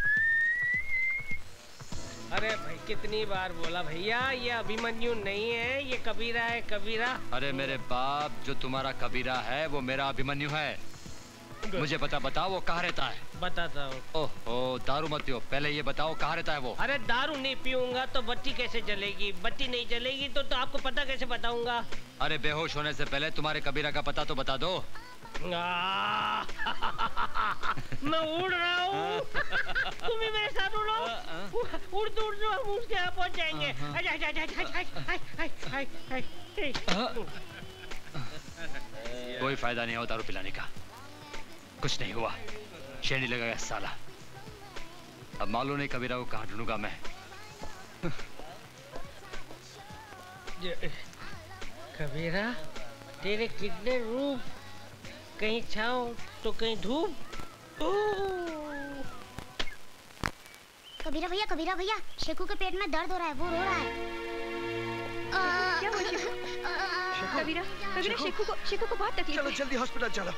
अरे भाई, कितनी बार बोला भैया, ये अभिमन्यु नहीं है, ये कबीरा है, कबीरा। अरे मेरे बाप, जो तुम्हारा कबीरा है वो मेरा अभिमन्यु है। मुझे पता बताओ, वो कहाँ रहता है? बताता हूँ। ओहो, दारू मत पियो, पहले ये बताओ कहाँ रहता है वो? अरे दारू नहीं पीऊंगा तो बत्ती कैसे जलेगी? बत्ती नहीं जलेगी तो, तो आपको पता कैसे बताऊंगा? अरे बेहोश होने से पहले तुम्हारे कबीरा का पता तो बता दो। मैं उड़ रहा हूँ, तुम भी मेरे साथ उड़ो। उड़ते उड़ते हम उसके यहाँ पहुँच जाएंगे। कोई फायदा नहीं हो दारू पिलाने का, कुछ नहीं हुआ, शेरनी लगाया साला। अब मालूम नहीं कबीरा को कहाँ ढूंढूंगा मैं। कबीरा, तेरे कितने रूप, कहीं छाँव तो कहीं धूप। कबीरा भैया, कबीरा भैया, शेखू के पेट में दर्द हो रहा है, वो रो रहा है। क्या हुआ शेखू? कबीरा, कबीरा, शेखू को, शेखू को बहुत तकलीफ है। चलो जल्दी हॉस्पिटल चलो।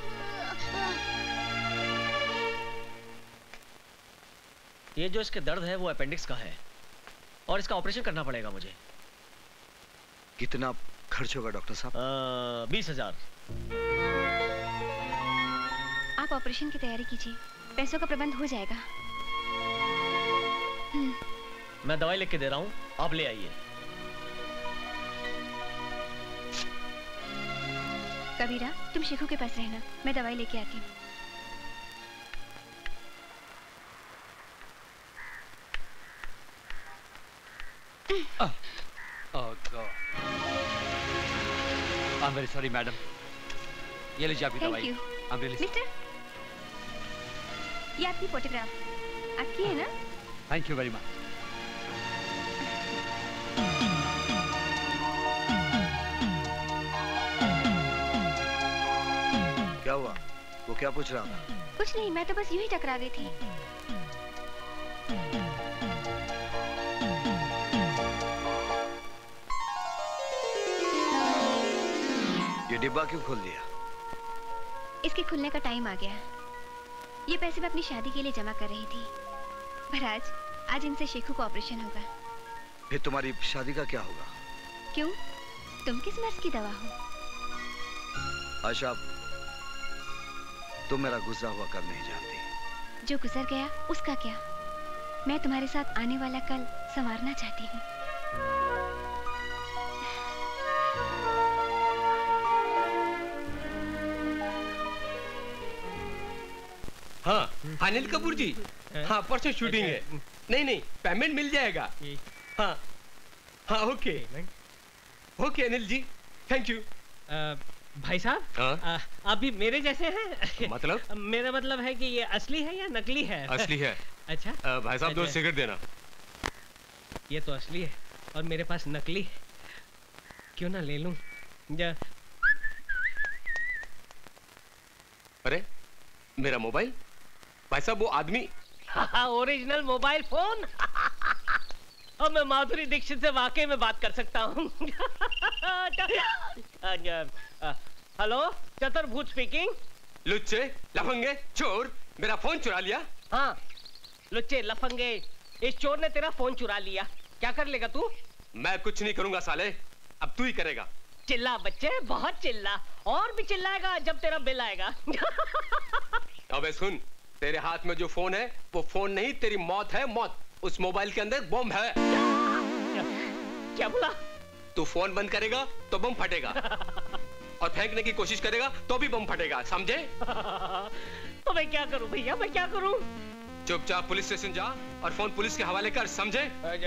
ये जो इसके दर्द है वो अपेंडिक्स का है और इसका ऑपरेशन करना पड़ेगा मुझे। कितना खर्च होगा डॉक्टर साहब? बीस हजार। आप ऑपरेशन की तैयारी कीजिए, पैसों का प्रबंध हो जाएगा। मैं दवाई लिख के दे रहा हूँ, आप ले आइए। कबीरा, तुम शेखू के पास रहना, मैं दवाई लेके आती हूँ। Oh, oh God. I'm very sorry, madam. ये लीजिए आपकी दवाई। Thank you. I'm really mister, ये आपकी फोटोग्राफ, आपकी है ना? Thank you very much. क्या हुआ? वो क्या पूछ रहा था? कुछ नहीं, मैं तो बस यूं ही टकरा गई थी। ये डिब्बा क्यों खोल दिया? इसके खुलने का टाइम आ गया। ये पैसे मैं अपनी शादी के लिए जमा कर रही थी, पर आज आज इनसे शेखू को ऑपरेशन होगा। फिर तुम्हारी शादी का क्या होगा? क्यों? तुम किस मर्ज की दवा हो? आशा, तुम मेरा गुजरा हुआ कब नहीं जानती। जो गुजर गया उसका क्या, मैं तुम्हारे साथ आने वाला कल संवारना चाहती हूँ। हाँ अनिल कपूर जी, हाँ परसों शूटिंग है। नहीं नहीं पेमेंट मिल जाएगा। हाँ हाँ okay okay Anil ji, thank you. भाई साहब, हाँ? अभी मेरे जैसे हैं? मतलब? मेरा मतलब है कि ये असली है या नकली है? असली है। अच्छा आ, भाई साहब दो सिगरेट देना। ये तो असली है और मेरे पास नकली है, क्यों ना ले लूं? जा। अरे मेरा मोबाइल, भाई साहब वो आदमी। Original mobile phone. अब मैं माधुरी दीक्षित से वाकई में बात कर सकता हूँ। हेलो, चतुर्भुज स्पीकिंग। लुच्चे लफंगे चोर, मेरा फोन चुरा लिया। हाँ लुच्चे लफंगे, इस चोर ने तेरा फोन चुरा लिया, क्या कर लेगा तू? मैं कुछ नहीं करूंगा साले, अब तू ही करेगा। चिल्ला बच्चे, बहुत चिल्ला, और भी चिल्लाएगा जब तेरा बिल आएगा। अबे सुन, तेरे हाथ में जो फोन है वो फोन नहीं, तेरी मौत है मौत। उस मोबाइल के अंदर बम है। क्या बोला? तू फोन बंद करेगा तो बम फटेगा, और फेंकने की कोशिश करेगा तो भी बम फटेगा, समझे? तो मैं क्या करूं भैया, मैं क्या करूं? चुपचाप पुलिस स्टेशन जा और फोन पुलिस के हवाले कर, समझे?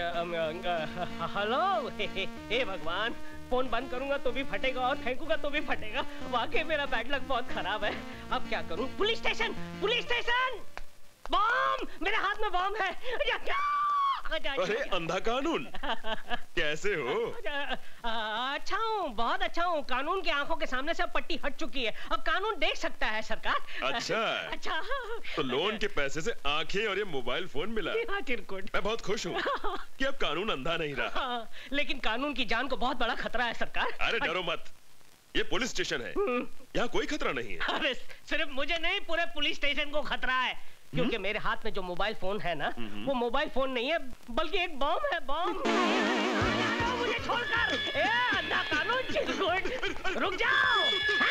हेलो, हे भगवान, फोन बंद करूंगा तो भी फटेगा और फेंकूंगा तो भी फटेगा। वाकई मेरा बैड लक बहुत खराब है। अब क्या करूं? Police station, police station, bomb! मेरे हाथ में बम है। अरे अंधा कानून, कैसे हो? अच्छा हूँ, बहुत अच्छा हूँ। कानून की आंखों के सामने से पट्टी हट चुकी है, अब कानून देख सकता है सरकार। अच्छा अच्छा तो लोन के पैसे से आंखें और ये मोबाइल फोन मिला। हाँ, चिरकुट। मैं बहुत खुश हूँ कि अब कानून अंधा नहीं रहा। हाँ, लेकिन कानून की जान को बहुत बड़ा खतरा है सरकार। अरे डरो मत, ये पुलिस स्टेशन है, यहाँ कोई खतरा नहीं है। अरे सिर्फ मुझे नहीं, पूरे पुलिस स्टेशन को खतरा है, क्योंकि मेरे हाथ में जो मोबाइल फोन है ना, वो मोबाइल फोन नहीं है बल्कि एक बम है। बम! मुझे छोड़कर, ए अंधा कानून, चिरकुट, रुक जाओ।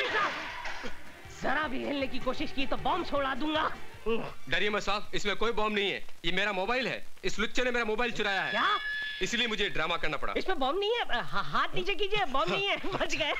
जरा भी हिलने की कोशिश की तो बम छोड़ा दूंगा। डरिए मत साहब, इसमें कोई बम नहीं है, ये मेरा मोबाइल है। इस लुच्चे ने मेरा मोबाइल चुराया है। क्या? इसलिए मुझे ड्रामा करना पड़ा। इसमें बम नहीं है, हा, हाथ नीचे कीजिए, बम नहीं है, बच गए।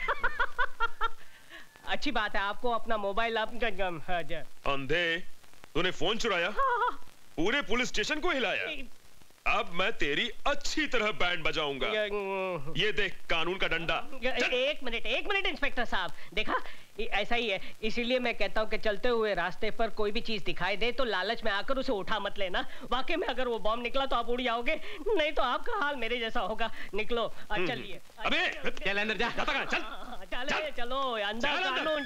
अच्छी बात है, आपको अपना मोबाइल आपका। अंधे, तूने फोन चुराया, पूरे पुलिस स्टेशन को हिलाया। अब मैं तेरी अच्छी तरह बैंड बजाऊंगा। ये देख कानून का डंडा। एक मिनट एक मिनट इंस्पेक्टर साहब, देखा ऐसा ही है, इसीलिए मैं कहता हूँ कि चलते हुए रास्ते पर कोई भी चीज दिखाई दे तो लालच में आकर उसे उठा मत लेना। वाकई में अगर वो बॉम्ब निकला तो आप उड़ जाओगे, नहीं तो आपका हाल मेरे जैसा होगा। निकलो, चलिए। अबे चल अंदर जा, जाता कहाँ? चल चले, चलो अंदर। कानून।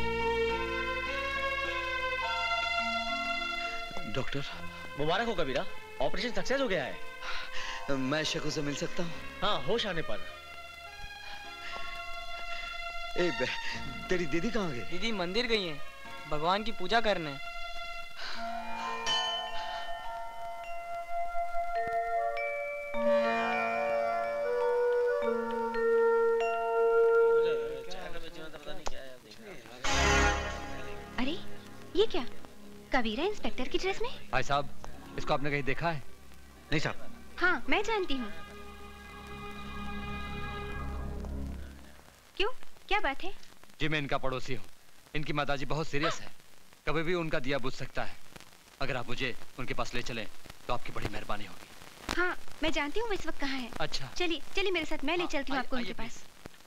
डॉक्टर मुबारक हो कबीरा, ऑपरेशन सक्सेस हो गया है। मैं शकु से मिल सकता हूँ? हाँ, होश आने पर। ए, तेरी दीदी कहाँ गई? दीदी मंदिर गई हैं, भगवान की पूजा करने। अरे ये क्या, कबीरा इंस्पेक्टर की ड्रेस में? भाई साहब, इसको आपने कहीं देखा है? नहीं साहब। हाँ मैं जानती हूँ। क्यों, क्या बात है? जी मैं इनका पड़ोसी हूँ, इनकी माताजी बहुत सीरियस है, कभी भी उनका दिया बुझ सकता है। अगर आप मुझे उनके पास ले चलें तो आपकी बड़ी मेहरबानी होगी। हाँ मैं जानती हूँ वो इस वक्त कहाँ है। अच्छा चलिए चलिए मेरे साथ, मैं ले चलती हूँ आपको उनके पास।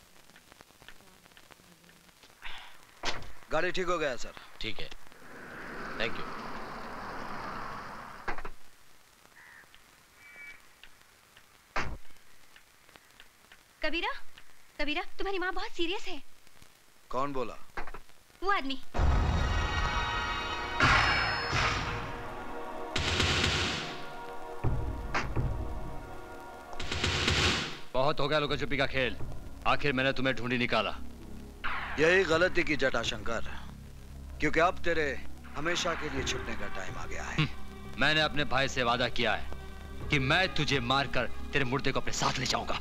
गाड़ी ठीक हो गया सर। ठीक है, थैंक यू। कबीरा, कबीरा तुम्हारी माँ बहुत सीरियस है। कौन बोला? वो आदमी। बहुत हो गया लुका छुपी का खेल, आखिर मैंने तुम्हें ढूंढी निकाला। यही गलती की जटा शंकर, क्योंकि अब तेरे हमेशा के लिए छुपने का टाइम आ गया है। मैंने अपने भाई से वादा किया है कि मैं तुझे मारकर तेरे मुर्दे को अपने साथ ले जाऊंगा।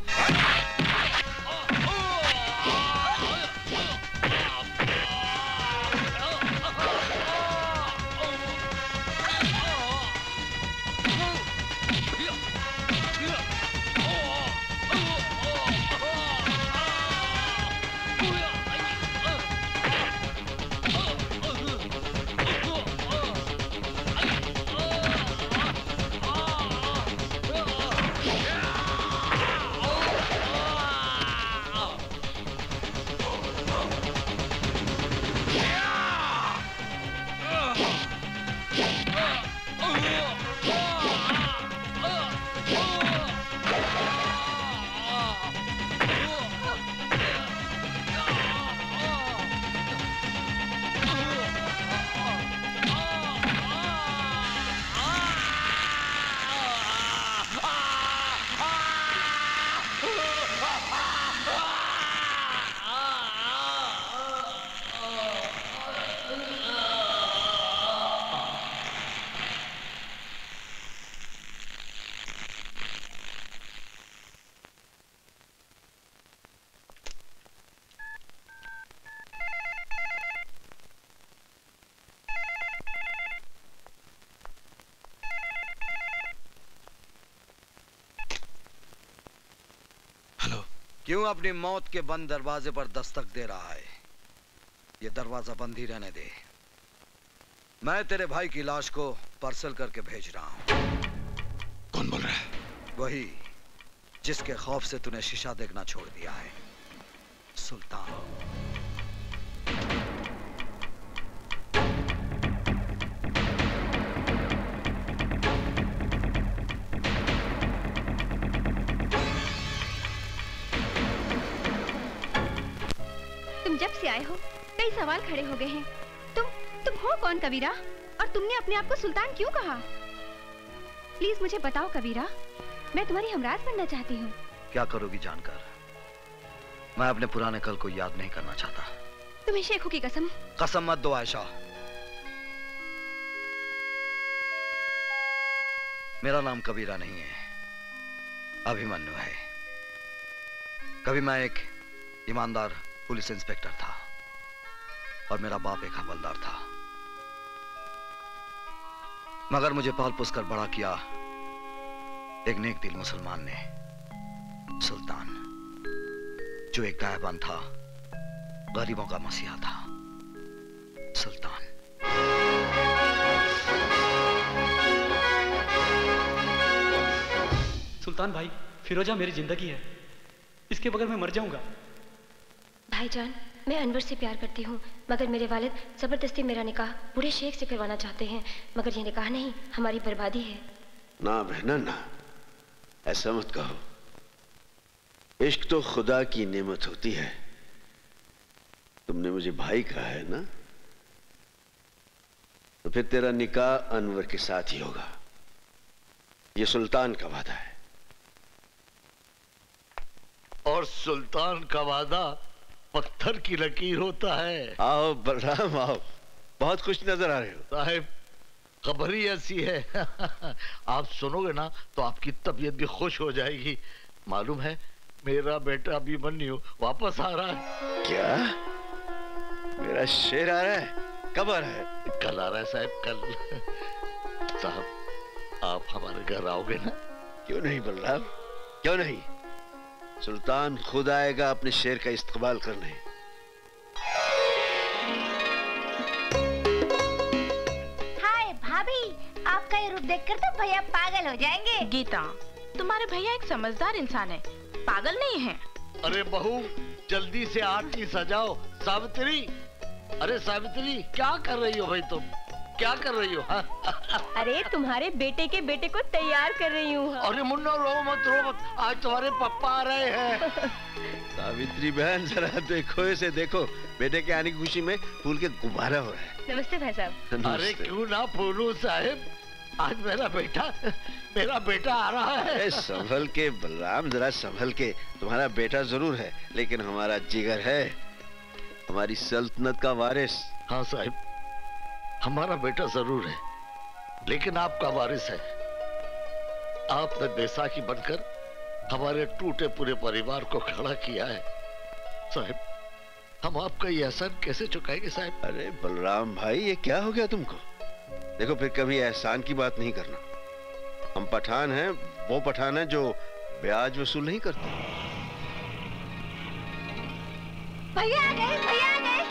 क्यों अपनी मौत के बंद दरवाजे पर दस्तक दे रहा है? ये दरवाजा बंद ही रहने दे। मैं तेरे भाई की लाश को पार्सल करके भेज रहा हूं। कौन बोल रहा है? वही जिसके खौफ से तूने शीशा देखना छोड़ दिया है, सुल्तान। तुम जब से आए हो कई सवाल खड़े हो गए हैं। तुम तुम हो कौन कबीरा? और तुमने अपने आप को सुल्तान क्यों कहा? प्लीज मुझे बताओ कबीरा, मैं तुम्हारी हमराज बनना चाहती हूँ। क्या करोगी जानकर? मैं अपने पुराने कल को याद नहीं करना चाहता। तुम्हें शेखों की कसम। कसम मत दो आयशा। मेरा नाम कबीरा नहीं है, अभिमन्यु है। कभी मैं एक ईमानदार पुलिस इंस्पेक्टर था और मेरा बाप एक हवलदार था, मगर मुझे पाल पोस कर बड़ा किया एक नेक दिल मुसलमान ने, सुल्तान, जो एक दयावान था, गरीबों का मसीहा था। सुल्तान। सुल्तान भाई, फिरोजा मेरी जिंदगी है, इसके बगैर मैं मर जाऊंगा। भाईजान, मैं अनवर से प्यार करती हूँ, मगर मेरे वालिद जबरदस्ती मेरा निकाह बूढ़े शेख से करवाना चाहते हैं, मगर ये निकाह नहीं, हमारी बर्बादी है। ना बहना ना, ऐसा मत कहो। इश्क तो खुदा की नेमत होती है। तुमने मुझे भाई कहा है ना, तो फिर तेरा निकाह अनवर के साथ ही होगा। ये सुल्तान का वादा है। और सुल्तान का वादा पत्थर की लकीर होता है। आओ बलराम आओ, बहुत खुश नजर आ रहे हो। साहिब, खबर ही ऐसी है। आप सुनोगे ना तो आपकी तबीयत भी खुश हो जाएगी। मालूम है, मेरा बेटा अभिमन्यु वापस आ रहा है। क्या? मेरा शेर आ रहा है? कब आ रहा है? कल आ रहा है साहब, कल। साहब, आप हमारे घर आओगे ना? क्यों नहीं बलराम, क्यों नहीं? सुल्तान खुद आएगा अपने शेर का इस्तकबाल करने। हाय भाभी, आपका ये रूप देखकर तो भैया पागल हो जाएंगे। गीता, तुम्हारे भैया एक समझदार इंसान है, पागल नहीं है। अरे बहू, जल्दी से आरती सजाओ। सावित्री, अरे सावित्री, क्या कर रही हो भाई तुम? क्या कर रही हो? अरे तुम्हारे बेटे के बेटे को तैयार कर रही हूँ। अरे मुन्ना, रो मत रो मत, आज तुम्हारे पापा आ रहे हैं। सावित्री बहन, जरा देखो इसे, देखो, बेटे के आने की खुशी में फूल के गुब्बारा हो रहा है। नमस्ते भाई साहब। अरे क्यों ना फूलू साहब, आज मेरा बेटा मेरा बेटा आ रहा है। संभल के बलराम, जरा संभल के। तुम्हारा बेटा जरूर है, लेकिन हमारा जिगर है, हमारी सल्तनत का वारिस। हाँ साहब, हमारा बेटा जरूर है, लेकिन आपका वारिस है। आपने बैसाखी बनकर हमारे टूटे पूरे परिवार को खड़ा किया है। साहब, हम आपका ये एहसान कैसे चुकाएंगे साहब? अरे बलराम भाई, ये क्या हो गया तुमको? देखो, फिर कभी एहसान की बात नहीं करना। हम पठान हैं, वो पठान है जो ब्याज वसूल नहीं करते। भैया आ गए, भैया आ गए।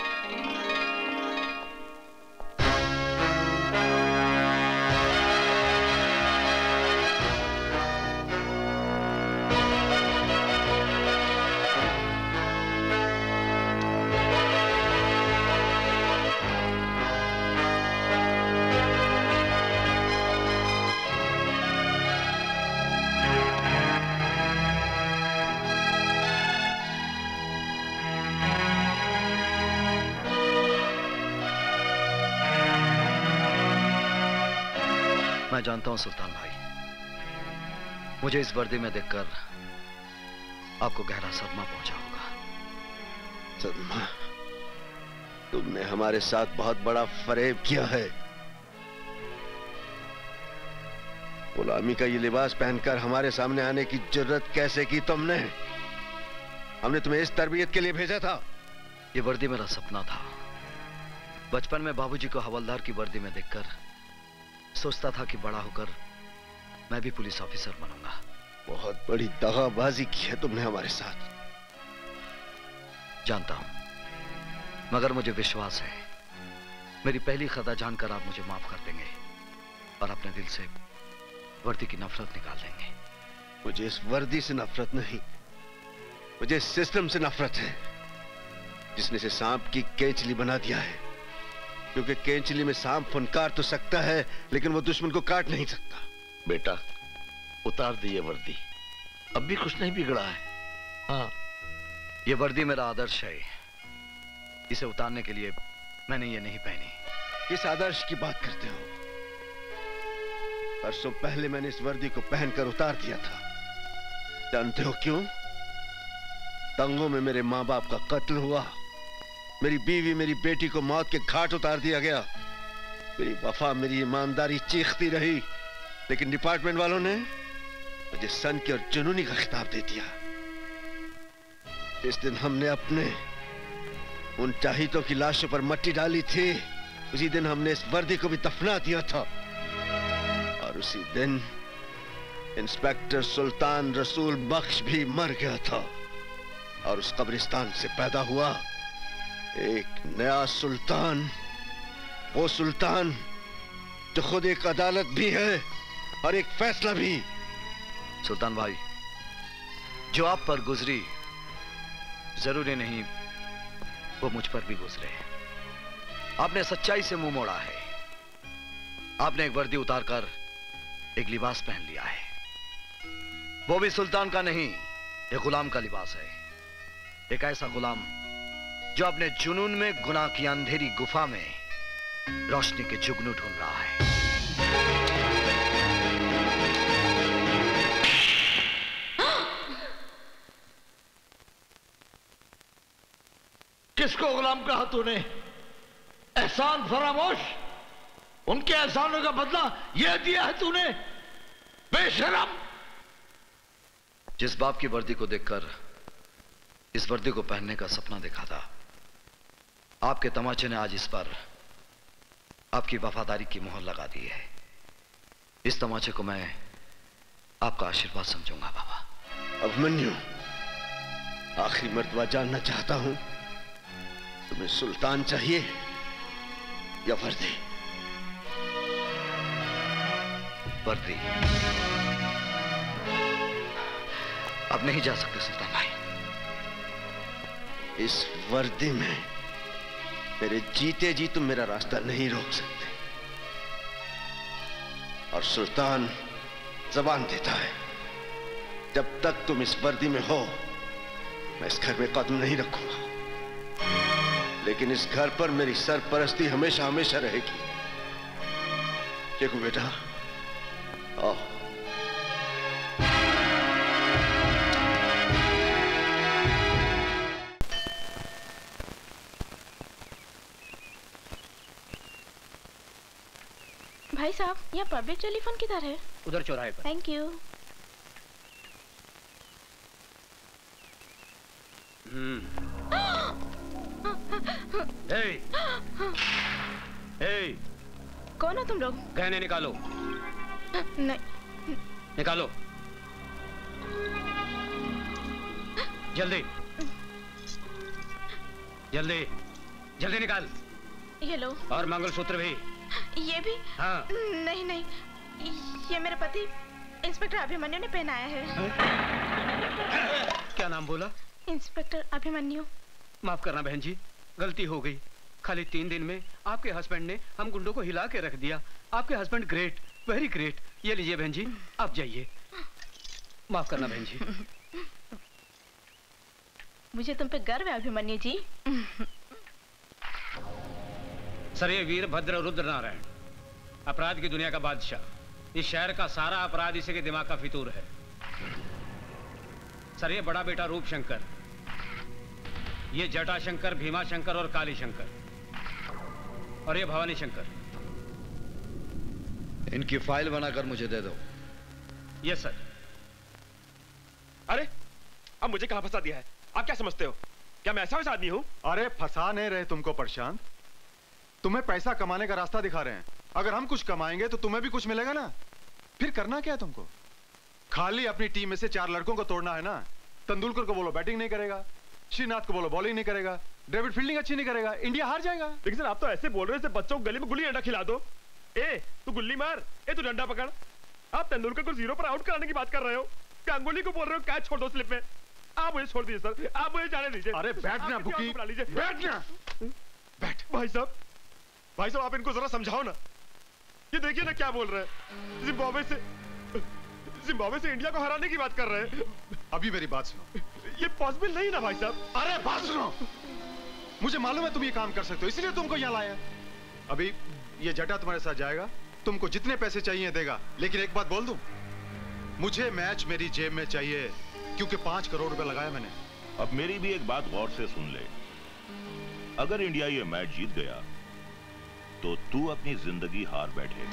मैं जानता हूं सुल्तान भाई, मुझे इस वर्दी में देखकर आपको गहरा सदमा पहुंचा होगा। सदमा? तुमने हमारे साथ बहुत बड़ा फरेब किया है। गुलामी का ये लिबास पहनकर हमारे सामने आने की जरूरत कैसे की तुमने? हमने तुम्हें इस तरबियत के लिए भेजा था। ये वर्दी मेरा सपना था। बचपन में बाबूजी को हवलदार की वर्दी में देखकर सोचता था कि बड़ा होकर मैं भी पुलिस ऑफिसर बनूंगा। बहुत बड़ी दगाबाजी की है तुमने हमारे साथ। जानता हूं, मगर मुझे विश्वास है मेरी पहली खता जानकर आप मुझे माफ कर देंगे और अपने दिल से वर्दी की नफरत निकाल देंगे। मुझे इस वर्दी से नफरत नहीं, मुझे इस सिस्टम से नफरत है जिसने इसे सांप की केंचली बना दिया है। क्योंकि केंचली में सांप फुनकार तो सकता है लेकिन वो दुश्मन को काट नहीं सकता। बेटा उतार दिए वर्दी, अब भी कुछ नहीं बिगड़ा है। हाँ, ये वर्दी मेरा आदर्श है, इसे उतारने के लिए मैंने ये नहीं पहनी। किस आदर्श की बात करते हो? परसों पहले मैंने इस वर्दी को पहनकर उतार दिया था। जानते हो क्यों? दंगों में मेरे माँ बाप का कत्ल हुआ, मेरी बीवी मेरी बेटी को मौत के घाट उतार दिया गया। मेरी वफा मेरी ईमानदारी चीखती रही, लेकिन डिपार्टमेंट वालों ने मुझे सन की और जुनूनी का खिताब दे दिया। जिस दिन हमने अपने उन चाहितों की लाशों पर मट्टी डाली थी, उसी दिन हमने इस वर्दी को भी दफना दिया था। और उसी दिन इंस्पेक्टर सुल्तान रसूल बख्श भी मर गया था और उस कब्रिस्तान से पैदा हुआ एक नया सुल्तान, वो सुल्तान जो खुद एक अदालत भी है और एक फैसला भी। सुल्तान भाई, जो आप पर गुजरी जरूरी नहीं वो मुझ पर भी गुजरे। आपने सच्चाई से मुंह मोड़ा है, आपने एक वर्दी उतारकर एक लिबास पहन लिया है। वो भी सुल्तान का नहीं, एक गुलाम का लिबास है। एक ऐसा गुलाम जो अपने जुनून में गुनाह की अंधेरी गुफा में रोशनी के जुगनू ढूंढ रहा है। किसको गुलाम कहा तूने? एहसान फरामोश, उनके एहसानों का बदला यह दिया है तूने, बेशरम। जिस बाप की वर्दी को देखकर इस वर्दी को पहनने का सपना देखा था, आपके तमाचे ने आज इस पर आपकी वफादारी की मोहर लगा दी है। इस तमाचे को मैं आपका आशीर्वाद समझूंगा बाबा। अभिमन्यु, आखिरी मर्तबा जानना चाहता हूं, तुम्हें सुल्तान चाहिए या वर्दी? वर्दी। अब नहीं जा सकते सुल्तान भाई। इस वर्दी में मेरे जीते जी तुम मेरा रास्ता नहीं रोक सकते। और सुल्तान जबान देता है, जब तक तुम इस वर्दी में हो मैं इस घर में कदम नहीं रखूंगा, लेकिन इस घर पर मेरी सरपरस्ती हमेशा हमेशा रहेगी। देखो बेटा, आओ। भाई साहब, यहाँ पब्लिक टेलीफोन किधर है? उधर चौराहे पर। Thank you. हे, हे, कौन हो तुम लोग? गहने निकालो। नहीं। निकालो जल्दी जल्दी जल्दी निकाल। ये लो। और मंगलसूत्र भी। ये भी? हाँ। नहीं नहीं, ये मेरे पति इंस्पेक्टर अभिमन्यु ने पहनाया है। क्या नाम बोला? इंस्पेक्टर अभिमन्यु। माफ करना बहन जी, गलती हो गई। खाली तीन दिन में आपके हस्बैंड ने हम गुंडों को हिला के रख दिया। आपके हस्बैंड ग्रेट, वेरी ग्रेट। ये लीजिए बहन जी, आप जाइए। माफ करना बहन जी। मुझे तुम पे गर्व है अभिमन्यु जी। सर, ये वीरभद्र रुद्र नारायण, अपराध की दुनिया का बादशाह। इस शहर का सारा अपराध इसी के दिमाग का फितूर है। सर, ये बड़ा बेटा रूप शंकर, ये जटा शंकर, भीमा शंकर और काली शंकर, और ये भवानी शंकर। इनकी फाइल बनाकर मुझे दे दो। Yes sir. अरे, अब मुझे कहां फंसा दिया है? आप क्या समझते हो? क्या मैं ऐसा वैसा आदमी हूं? अरे फंसा नहीं रहे तुमको प्रशांत, तुम्हें पैसा कमाने का रास्ता दिखा रहे हैं। अगर हम कुछ कमाएंगे तो तुम्हें भी कुछ मिलेगा ना। फिर करना क्या है तुमको? खाली अपनी टीम में से चार लड़कों को तोड़ना है ना। तेंदुलकर को बोलो बैटिंग नहीं करेगा, श्रीनाथ को बोलो बॉलिंग नहीं करेगा, डेविड फील्डिंग अच्छी नहीं करेगा, इंडिया हार जाएगा। लेकिन सर आप तो ऐसे बोल रहे हैं बच्चों को गली में गुल्ली डंडा खिला दो। ए तू गुल्ली मार, ए तू डंडा पकड़। आप तेंदुलकर को जीरो पर आउट कराने की बात कर रहे हो, गांगुली को बोल रहे हो कैच छोड़ दो स्लिप में। आप मुझे छोड़ दीजिए सर, आप मुझे जाने दीजिए। अरे बैठना बुकी, बैठना। बैठ। भाई साहब, भाई साहब आप इनको जरा समझाओ ना। ये देखिए ना क्या बोल रहे हैं, जिम्बाब्वे से जिम्बाब्वे से इंडिया को हराने की बात कर रहे हैं। अभी मेरी बात सुनो। ये पॉसिबल नहीं ना भाई साहब। अरे बात सुनो, मुझे मालूम है तुम ये काम कर सकते हो, इसलिए तुमको यहाँ लाया। अभी ये जटा तुम्हारे साथ जाएगा, तुमको जितने पैसे चाहिए देगा, लेकिन एक बात बोल दूं, मुझे मैच मेरी जेब में चाहिए, क्योंकि पांच करोड़ रुपए लगाया मैंने। अब मेरी भी एक बात गौर से सुन ले, अगर इंडिया ये मैच जीत गया तो तू अपनी जिंदगी हार बैठे।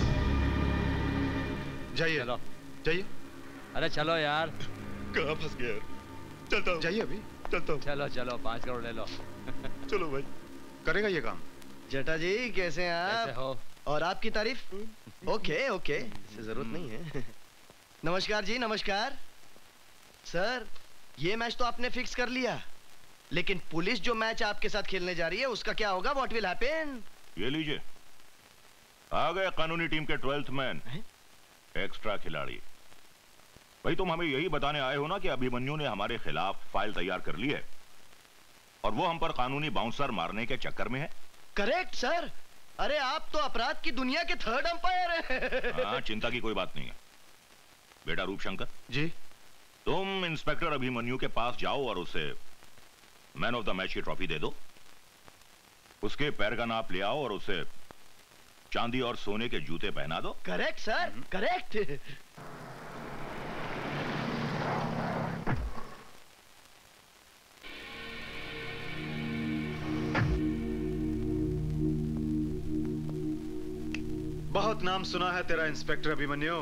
जाइए जाइए। अरे चलो यार। कहाँ फंस गया यार? चलता हूँ। जाइए अभी चलता हूँ। चलो चलो पांच करोड़ ले लो। चलो भाई। करेगा ये काम। जटा जी कैसे हैं आप? कैसे हो? और आपकी तारीफ? ओके ओके, इससे जरूरत नहीं है। नमस्कार जी नमस्कार। सर ये मैच तो आपने फिक्स कर लिया, लेकिन पुलिस जो मैच आपके साथ खेलने जा रही है उसका क्या होगा? What will happen? ये लीजिए, आ गए कानूनी टीम के ट्वेल्थ मैन, एक्स्ट्रा खिलाड़ी। भाई तुम हमें यही बताने आए हो ना कि अभिमन्यु ने हमारे खिलाफ फाइल तैयार कर ली है और वो हम पर कानूनी बाउंसर मारने के चक्कर में है। Correct sir. अरे आप तो अपराध की दुनिया के थर्ड अंपायर हैं। हाँ, चिंता की कोई बात नहीं है। बेटा रूपशंकर जी, तुम इंस्पेक्टर अभिमन्यु के पास जाओ और उसे मैन ऑफ द मैच की ट्रॉफी दे दो। उसके पैर का नाप ले आओ और उसे चांदी और सोने के जूते पहना दो। Correct sir, correct. बहुत नाम सुना है तेरा इंस्पेक्टर अभिमन्यु।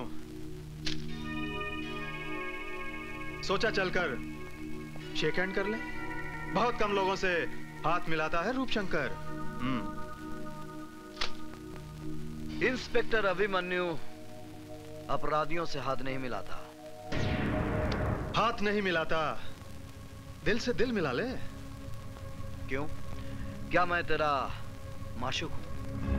सोचा चलकर शेक हैंड कर ले। बहुत कम लोगों से हाथ मिलाता है रूपशंकर। हम्म। इंस्पेक्टर अभिमन्यु अपराधियों से हाथ नहीं मिलाता। हाथ नहीं मिलाता, दिल से दिल मिला ले। क्यों? क्या मैं तेरा माशूक हूं?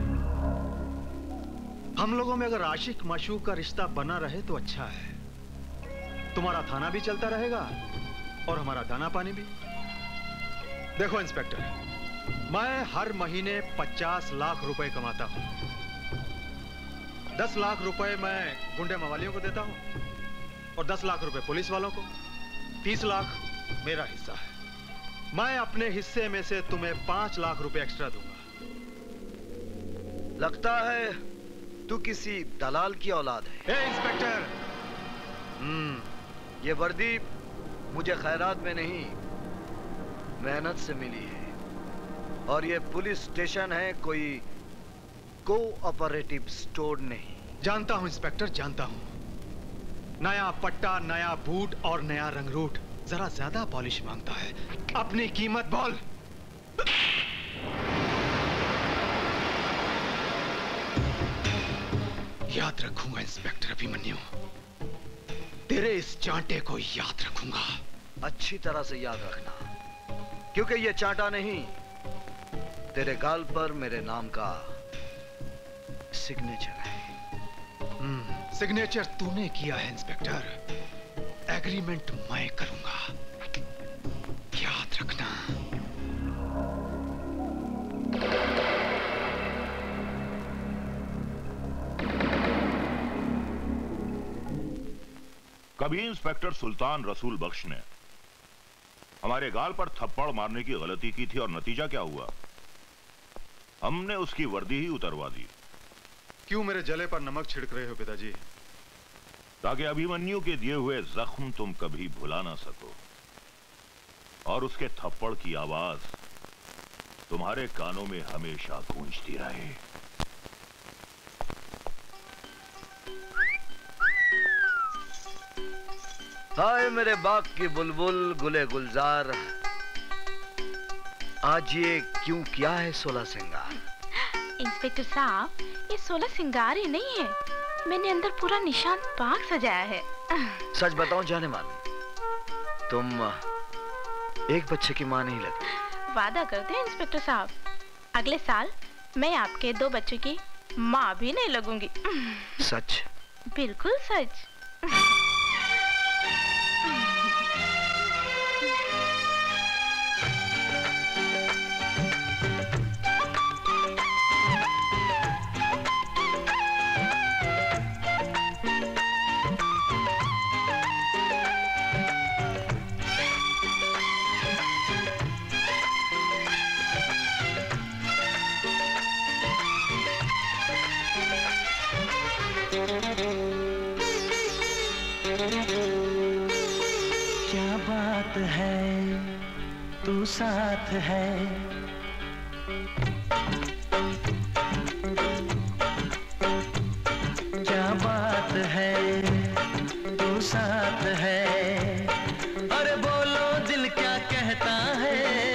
हम लोगों में अगर आशिक माशूक का रिश्ता बना रहे तो अच्छा है। तुम्हारा थाना भी चलता रहेगा और हमारा दाना पानी भी। देखो इंस्पेक्टर, मैं हर महीने पचास लाख रुपए कमाता हूं। दस लाख रुपए मैं गुंडे मवालियों को देता हूं और दस लाख रुपए पुलिस वालों को। तीस लाख मेरा हिस्सा है। मैं अपने हिस्से में से तुम्हें पांच लाख रुपए एक्स्ट्रा दूंगा। लगता है तू किसी दलाल की औलाद है। ए इंस्पेक्टर, हम्म ये वर्दी मुझे खैरात में नहीं मेहनत से मिली है, और ये पुलिस स्टेशन है, कोई कोऑपरेटिव स्टोर नहीं। जानता हूं इंस्पेक्टर, जानता हूं। नया पट्टा, नया बूट और नया रंगरूट जरा ज्यादा पॉलिश मांगता है। अपनी कीमत बोल। याद रखूंगा इंस्पेक्टर अभिमन्यु, तेरे इस चांटे को याद रखूंगा। अच्छी तरह से याद रखना, क्योंकि ये चांटा नहीं, तेरे गाल पर मेरे नाम का सिग्नेचर है। हम्म, सिग्नेचर तूने किया है इंस्पेक्टर, एग्रीमेंट मैं करूंगा, याद रखना। कभी इंस्पेक्टर सुल्तान रसूल बख्श ने हमारे गाल पर थप्पड़ मारने की गलती की थी और नतीजा क्या हुआ? हमने उसकी वर्दी ही उतरवा दी। क्यों मेरे जले पर नमक छिड़क रहे हो पिताजी? ताकि अभिमन्यु के दिए हुए जख्म तुम कभी भुला ना सको और उसके थप्पड़ की आवाज तुम्हारे कानों में हमेशा गूंजती रहे। हाय मेरे बाग की बुलबुल गुले गुलजार, आज ये क्यों किया है सोलह सिंगार? इंस्पेक्टर साहब, ये सोलह सिंगार ही नहीं है, मैंने अंदर पूरा निशान बाग सजाया है। सच बताऊं जाने मान, तुम एक बच्चे की माँ नहीं लगती। वादा करते हैं इंस्पेक्टर साहब, अगले साल मैं आपके दो बच्चों की माँ भी नहीं लगूंगी। सच? बिल्कुल सच। क्या बात है तू साथ है, क्या बात है तू साथ है, अरे बोलो दिल क्या कहता है।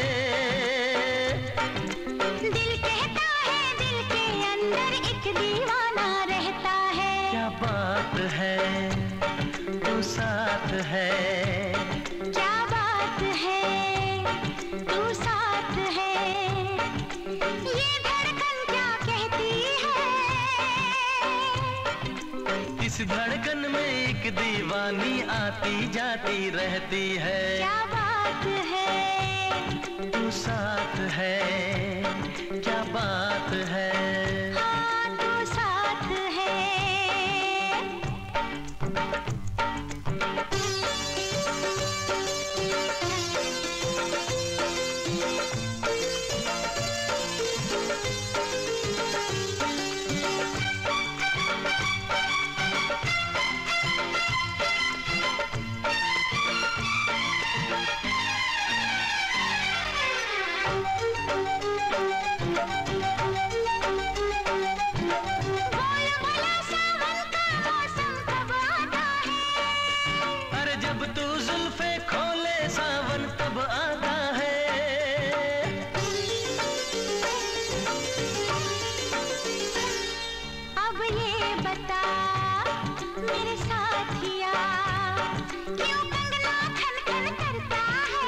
दिल कहता है दिल के अंदर एक दीवाना रहता है। क्या बात है तू साथ है, क्या बात है तू साथ है, ये धड़कन क्या कहती है। इस धड़कन में एक दीवानी आती जाती रहती है। क्या बात है तू साथ है, क्या बात है। हाँ तू साथ है। अरे जब तू जुल्फे खोले सावन तब आता है। अब ये बता मेरे साथिया, क्यों कंगना खन खन करता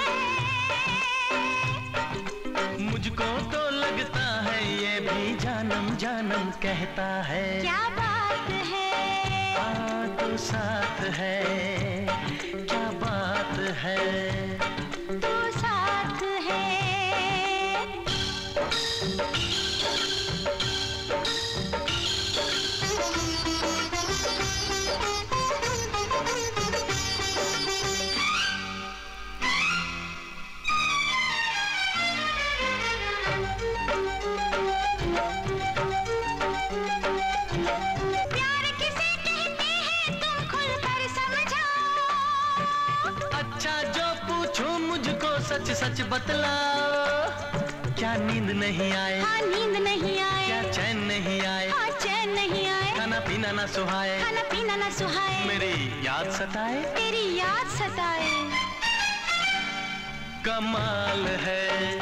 है। मुझको तो लगता है ये भी जानम जानम कहता है। क्या बात है हाँ तू साथ है, क्या बात है। तू साथ है। प्यार किसे कहते हैं तुम खुलकर समझाओ। अच्छा जो पूछूं मुझको सच सच बतलाओ। क्या नींद नहीं आए, हाँ नींद नहीं आए, क्या चैन नहीं आए, हाँ चैन नहीं आए, खाना पीना ना सुहाए, खाना पीना ना सुहाए, मेरी याद सताए, तेरी याद सताए। कमाल है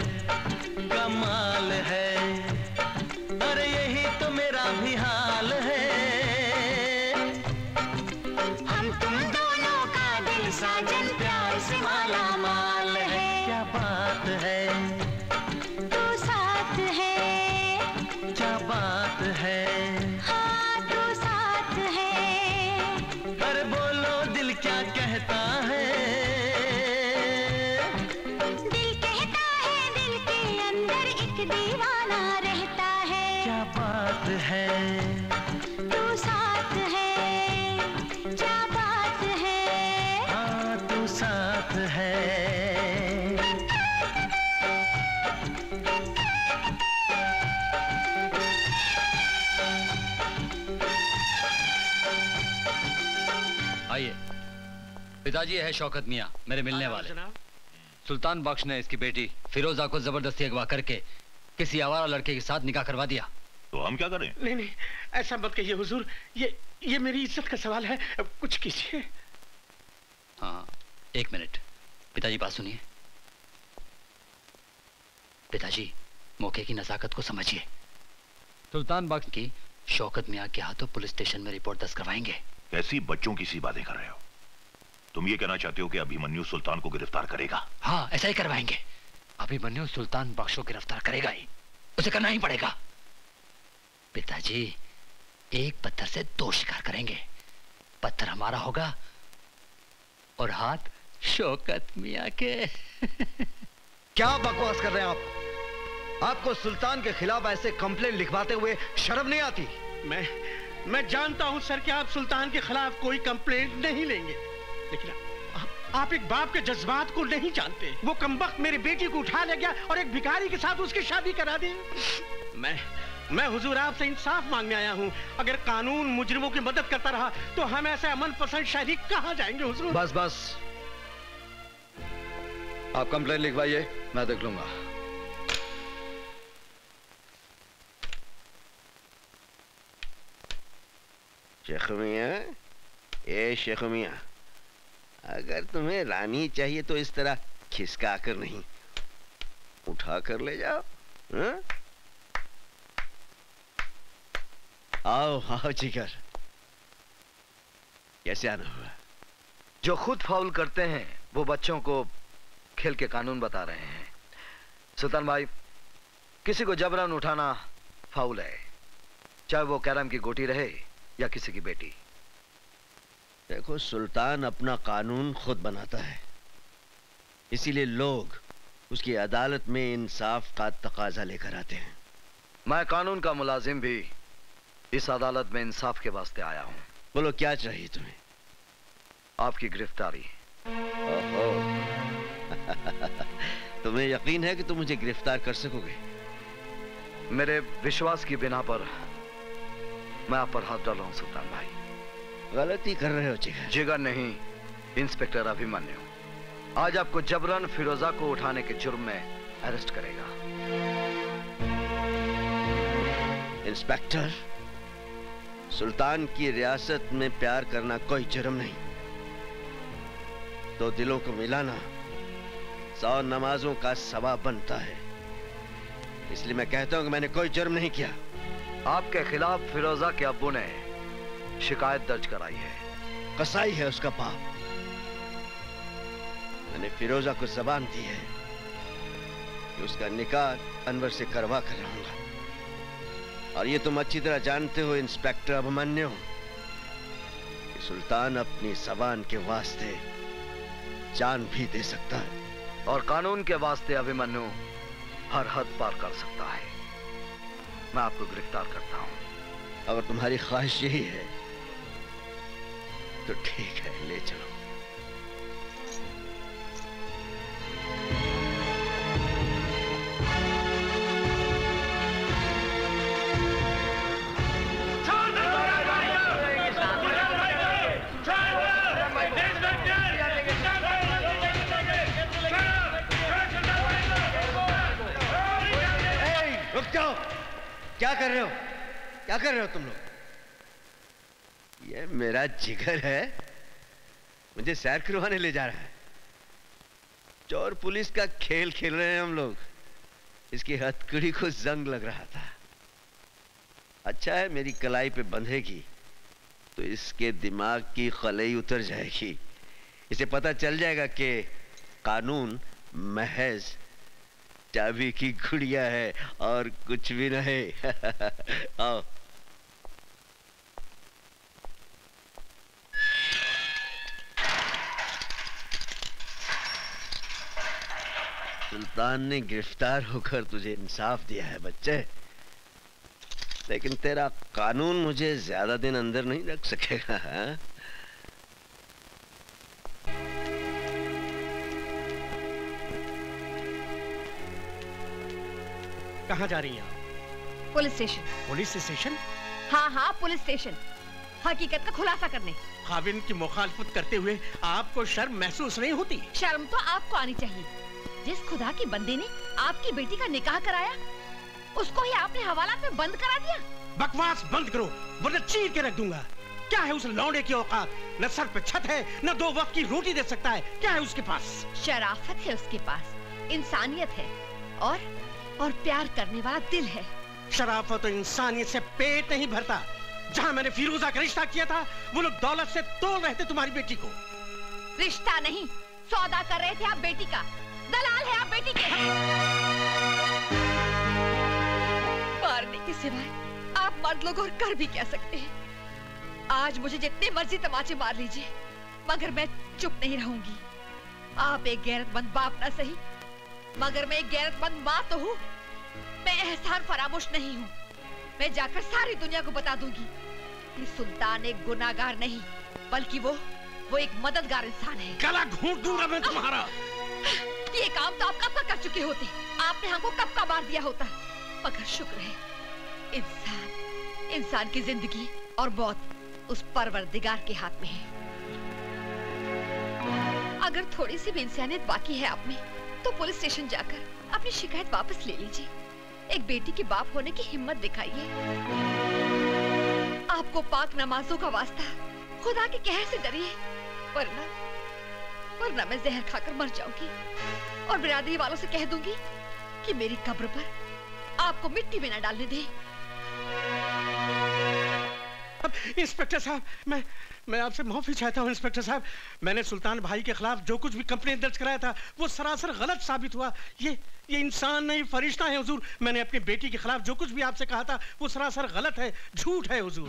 कमाल है, अरे यही तो मेरा भी हाल है। हम तुम दोनों का दिल साजन प्यार से माला माल है। क्या बात है तू साथ है, क्या बात है। हाँ तू साथ है। अरे बोलो दिल क्या कहता है। दिल कहता है दिल के अंदर एक दीवाना रहता है। क्या बात है तू साथ है, क्या बात है। हाँ तू साथ है। आइए, पिताजी है शौकत मियाँ, मेरे मिलने वाले। सुल्तान बख्श ने इसकी बेटी फिरोजा को जबरदस्ती अगवा करके किसी आवारा लड़के के साथ निकाह करवा दिया। तो हम क्या करें? नहीं नहीं ऐसा मत कहिए हुजूर, ये ये मेरी इज्जत का सवाल है, कुछ कीजिए। हाँ एक मिनट, पिताजी बात सुनिए। पिताजी मौके की नजाकत को समझिए। सुल्तान बख्श की शौकत मियाँ के हाथों पुलिस स्टेशन में रिपोर्ट दर्ज करवाएंगे। कैसी बच्चों की सी बातें कर रहे हो? तुम ये कहना चाहते हो कि अभिमन्यु सुल्तान को गिरफ्तार करेगा? हाँ, ऐसा ही करवाएंगे। अभिमन्यु सुल्तान बख्श को गिरफ्तार करेगा ही, उसे करना ही पड़ेगा। पिताजी, एक पत्थर से दो शिकार करेंगे। पत्थर हमारा होगा और हाथ शौकत मियां के। क्या बकवास कर रहे हैं आप? आपको सुल्तान के खिलाफ ऐसे कंप्लेंट लिखवाते हुए शर्म नहीं आती? मैं मैं जानता हूं सर कि आप सुल्तान के खिलाफ कोई कंप्लेंट नहीं लेंगे, लेकिन आप, आप एक बाप के जज्बात को नहीं जानते। वो कमबख्त मेरी बेटी को उठा ले गया और एक भिखारी के साथ उसकी शादी करा दी। मैं मैं हुजूर आपसे इंसाफ मांगने आया हूं। अगर कानून मुजरिमों की मदद करता रहा तो हम ऐसे अमन पसंद शहरी कहां जाएंगे हुजूर? बस बस, आप कंप्लेंट लिखवाइए, मैं देख लूंगा। शेख मियां, ए शेख मियां, अगर तुम्हें रानी चाहिए तो इस तरह खिसका कर नहीं, उठा कर ले जाओ। हा? आओ आओ जिगर, कैसे आना हुआ? जो खुद फाउल करते हैं वो बच्चों को खेल के कानून बता रहे हैं। सुल्तान भाई, किसी को जबरन उठाना फाउल है, चाहे वो कैरम की गोटी रहे या किसी की बेटी। देखो, सुल्तान अपना कानून खुद बनाता है, इसीलिए लोग उसकी अदालत में इंसाफ का तकाजा लेकर आते हैं। मैं कानून का मुलाजिम भी इस अदालत में इंसाफ के वास्ते आया हूं। बोलो, क्या चाहिए तुम्हें? आपकी गिरफ्तारी। ओहो। तुम्हें यकीन है कि तुम मुझे गिरफ्तार कर सकोगे? मेरे विश्वास की बिना पर मैं आप पर हाथ डाल रहा हूं सुल्तान भाई। गलती कर रहे हो जिगर। जिगर नहीं, इंस्पेक्टर अभिमन्यु आज आपको जबरन फिरोजा को उठाने के जुर्म में अरेस्ट करेगा। इंस्पेक्टर, सुल्तान की रियासत में प्यार करना कोई जुर्म नहीं। दो दिलों को मिलाना सौ नमाजों का सवाब बनता है। इसलिए मैं कहता हूं कि मैंने कोई जुर्म नहीं किया। आपके खिलाफ फिरोजा के अब्बू ने शिकायत दर्ज कराई है। कसाई है उसका बाप। मैंने फिरोजा को जबान दी है कि उसका निकाह अनवर से करवा कर रहूंगा। और ये तुम अच्छी तरह जानते हो इंस्पेक्टर अभिमन्यु कि सुल्तान अपनी जबान के वास्ते जान भी दे सकता है। और कानून के वास्ते अभिमन्यु हर हद पार कर सकता है। मैं आपको गिरफ्तार करता हूं। अगर तुम्हारी ख्वाहिश यही है तो ठीक है, ले चलो। रुक जाओ, क्या कर रहे हो? क्या कर रहे हो तुम लोग? ये मेरा जिगर है, मुझे सैर करवाने ले जा रहा है। चोर पुलिस का खेल खेल रहे हैं हम लोग। इसकी हथकड़ी को जंग लग रहा था। अच्छा है, मेरी कलाई पे बंधेगी तो इसके दिमाग की खलई उतर जाएगी। इसे पता चल जाएगा कि कानून महज चाबी की गुड़िया है और कुछ भी नहीं। आओ। सुल्तान ने गिरफ्तार होकर तुझे इंसाफ दिया है बच्चे, लेकिन तेरा कानून मुझे ज्यादा दिन अंदर नहीं रख सकेगा। हा? कहाँ जा रही हैं आप? Police station. Police station? हाँ हाँ, पुलिस स्टेशन, हकीकत का खुलासा करने। खाविन की मुखालफत करते हुए आपको शर्म महसूस नहीं होती? शर्म तो आपको आनी चाहिए। जिस खुदा की बंदे ने आपकी बेटी का निकाह कराया, उसको ही आपने हवालात में बंद करा दिया। बकवास बंद करो वरना चीर के रख दूंगा। क्या है उस लौंडे की औकात? न सर पे छत है, न दो वक्त की रोटी दे सकता है। क्या है उसके पास? शराफत है उसके पास, इंसानियत है और और प्यार करने वाला दिल है। शराफत और इंसानियत से पेट नहीं भरता। जहाँ मैंने फिरोजा का रिश्ता किया था, वो लोग दौलत से तोड़ रहे थे तुम्हारी बेटी को। रिश्ता नहीं, सौदा कर रहे थे आप बेटी का। दलाल है आप बेटी के। मारने के सिवाय आप मर्द लोग और कर भी क्या सकते हैं? आज मुझे जितने मर्जी तमाचे मार लीजिए, मगर मैं चुप नहीं रहूंगी। आप एक गैरतमंद बाप ना सही, मगर मैं एक गैरतमंद माँ तो हूँ। मैं एहसान फरामोश नहीं हूँ। मैं जाकर सारी दुनिया को बता दूंगी कि सुल्तान एक गुनाहगार नहीं, बल्कि वो वो एक मददगार इंसान है। गला घूंट दूंगा मैं तुम्हारा। ये काम तो आप कब का कर चुके होते, आपने हमको कब का मार दिया होता। मगर शुक्र है, इंसान इंसान की जिंदगी और मौत उस परवरदिगार के हाथ में है। अगर थोड़ी सी भी इंसानियत बाकी है आप में, तो पुलिस स्टेशन जाकर अपनी शिकायत वापस ले लीजिए। एक बेटी के बाप होने की हिम्मत दिखाइए। आपको पाक नमाजों का वास्ता, खुदा के कहर से डरिए, वरना वरना मैं जहर खाकर मर जाऊंगी और बिरादरी वालों से कह दूंगी कि मेरी कब्र पर आपको मिट्टी में न डालने दें। इंस्पेक्टर साहब, मैं मैं आपसे माफी चाहता हूँ इंस्पेक्टर साहब। मैंने सुल्तान भाई के खिलाफ जो कुछ भी कंप्लेंट दर्ज कराया था वो सरासर गलत साबित हुआ। ये ये इंसान नहीं, फरिश्ता है हुजूर। मैंने अपनी बेटी के खिलाफ जो कुछ भी आपसे कहा था वो सरासर गलत है, झूठ है हुजूर।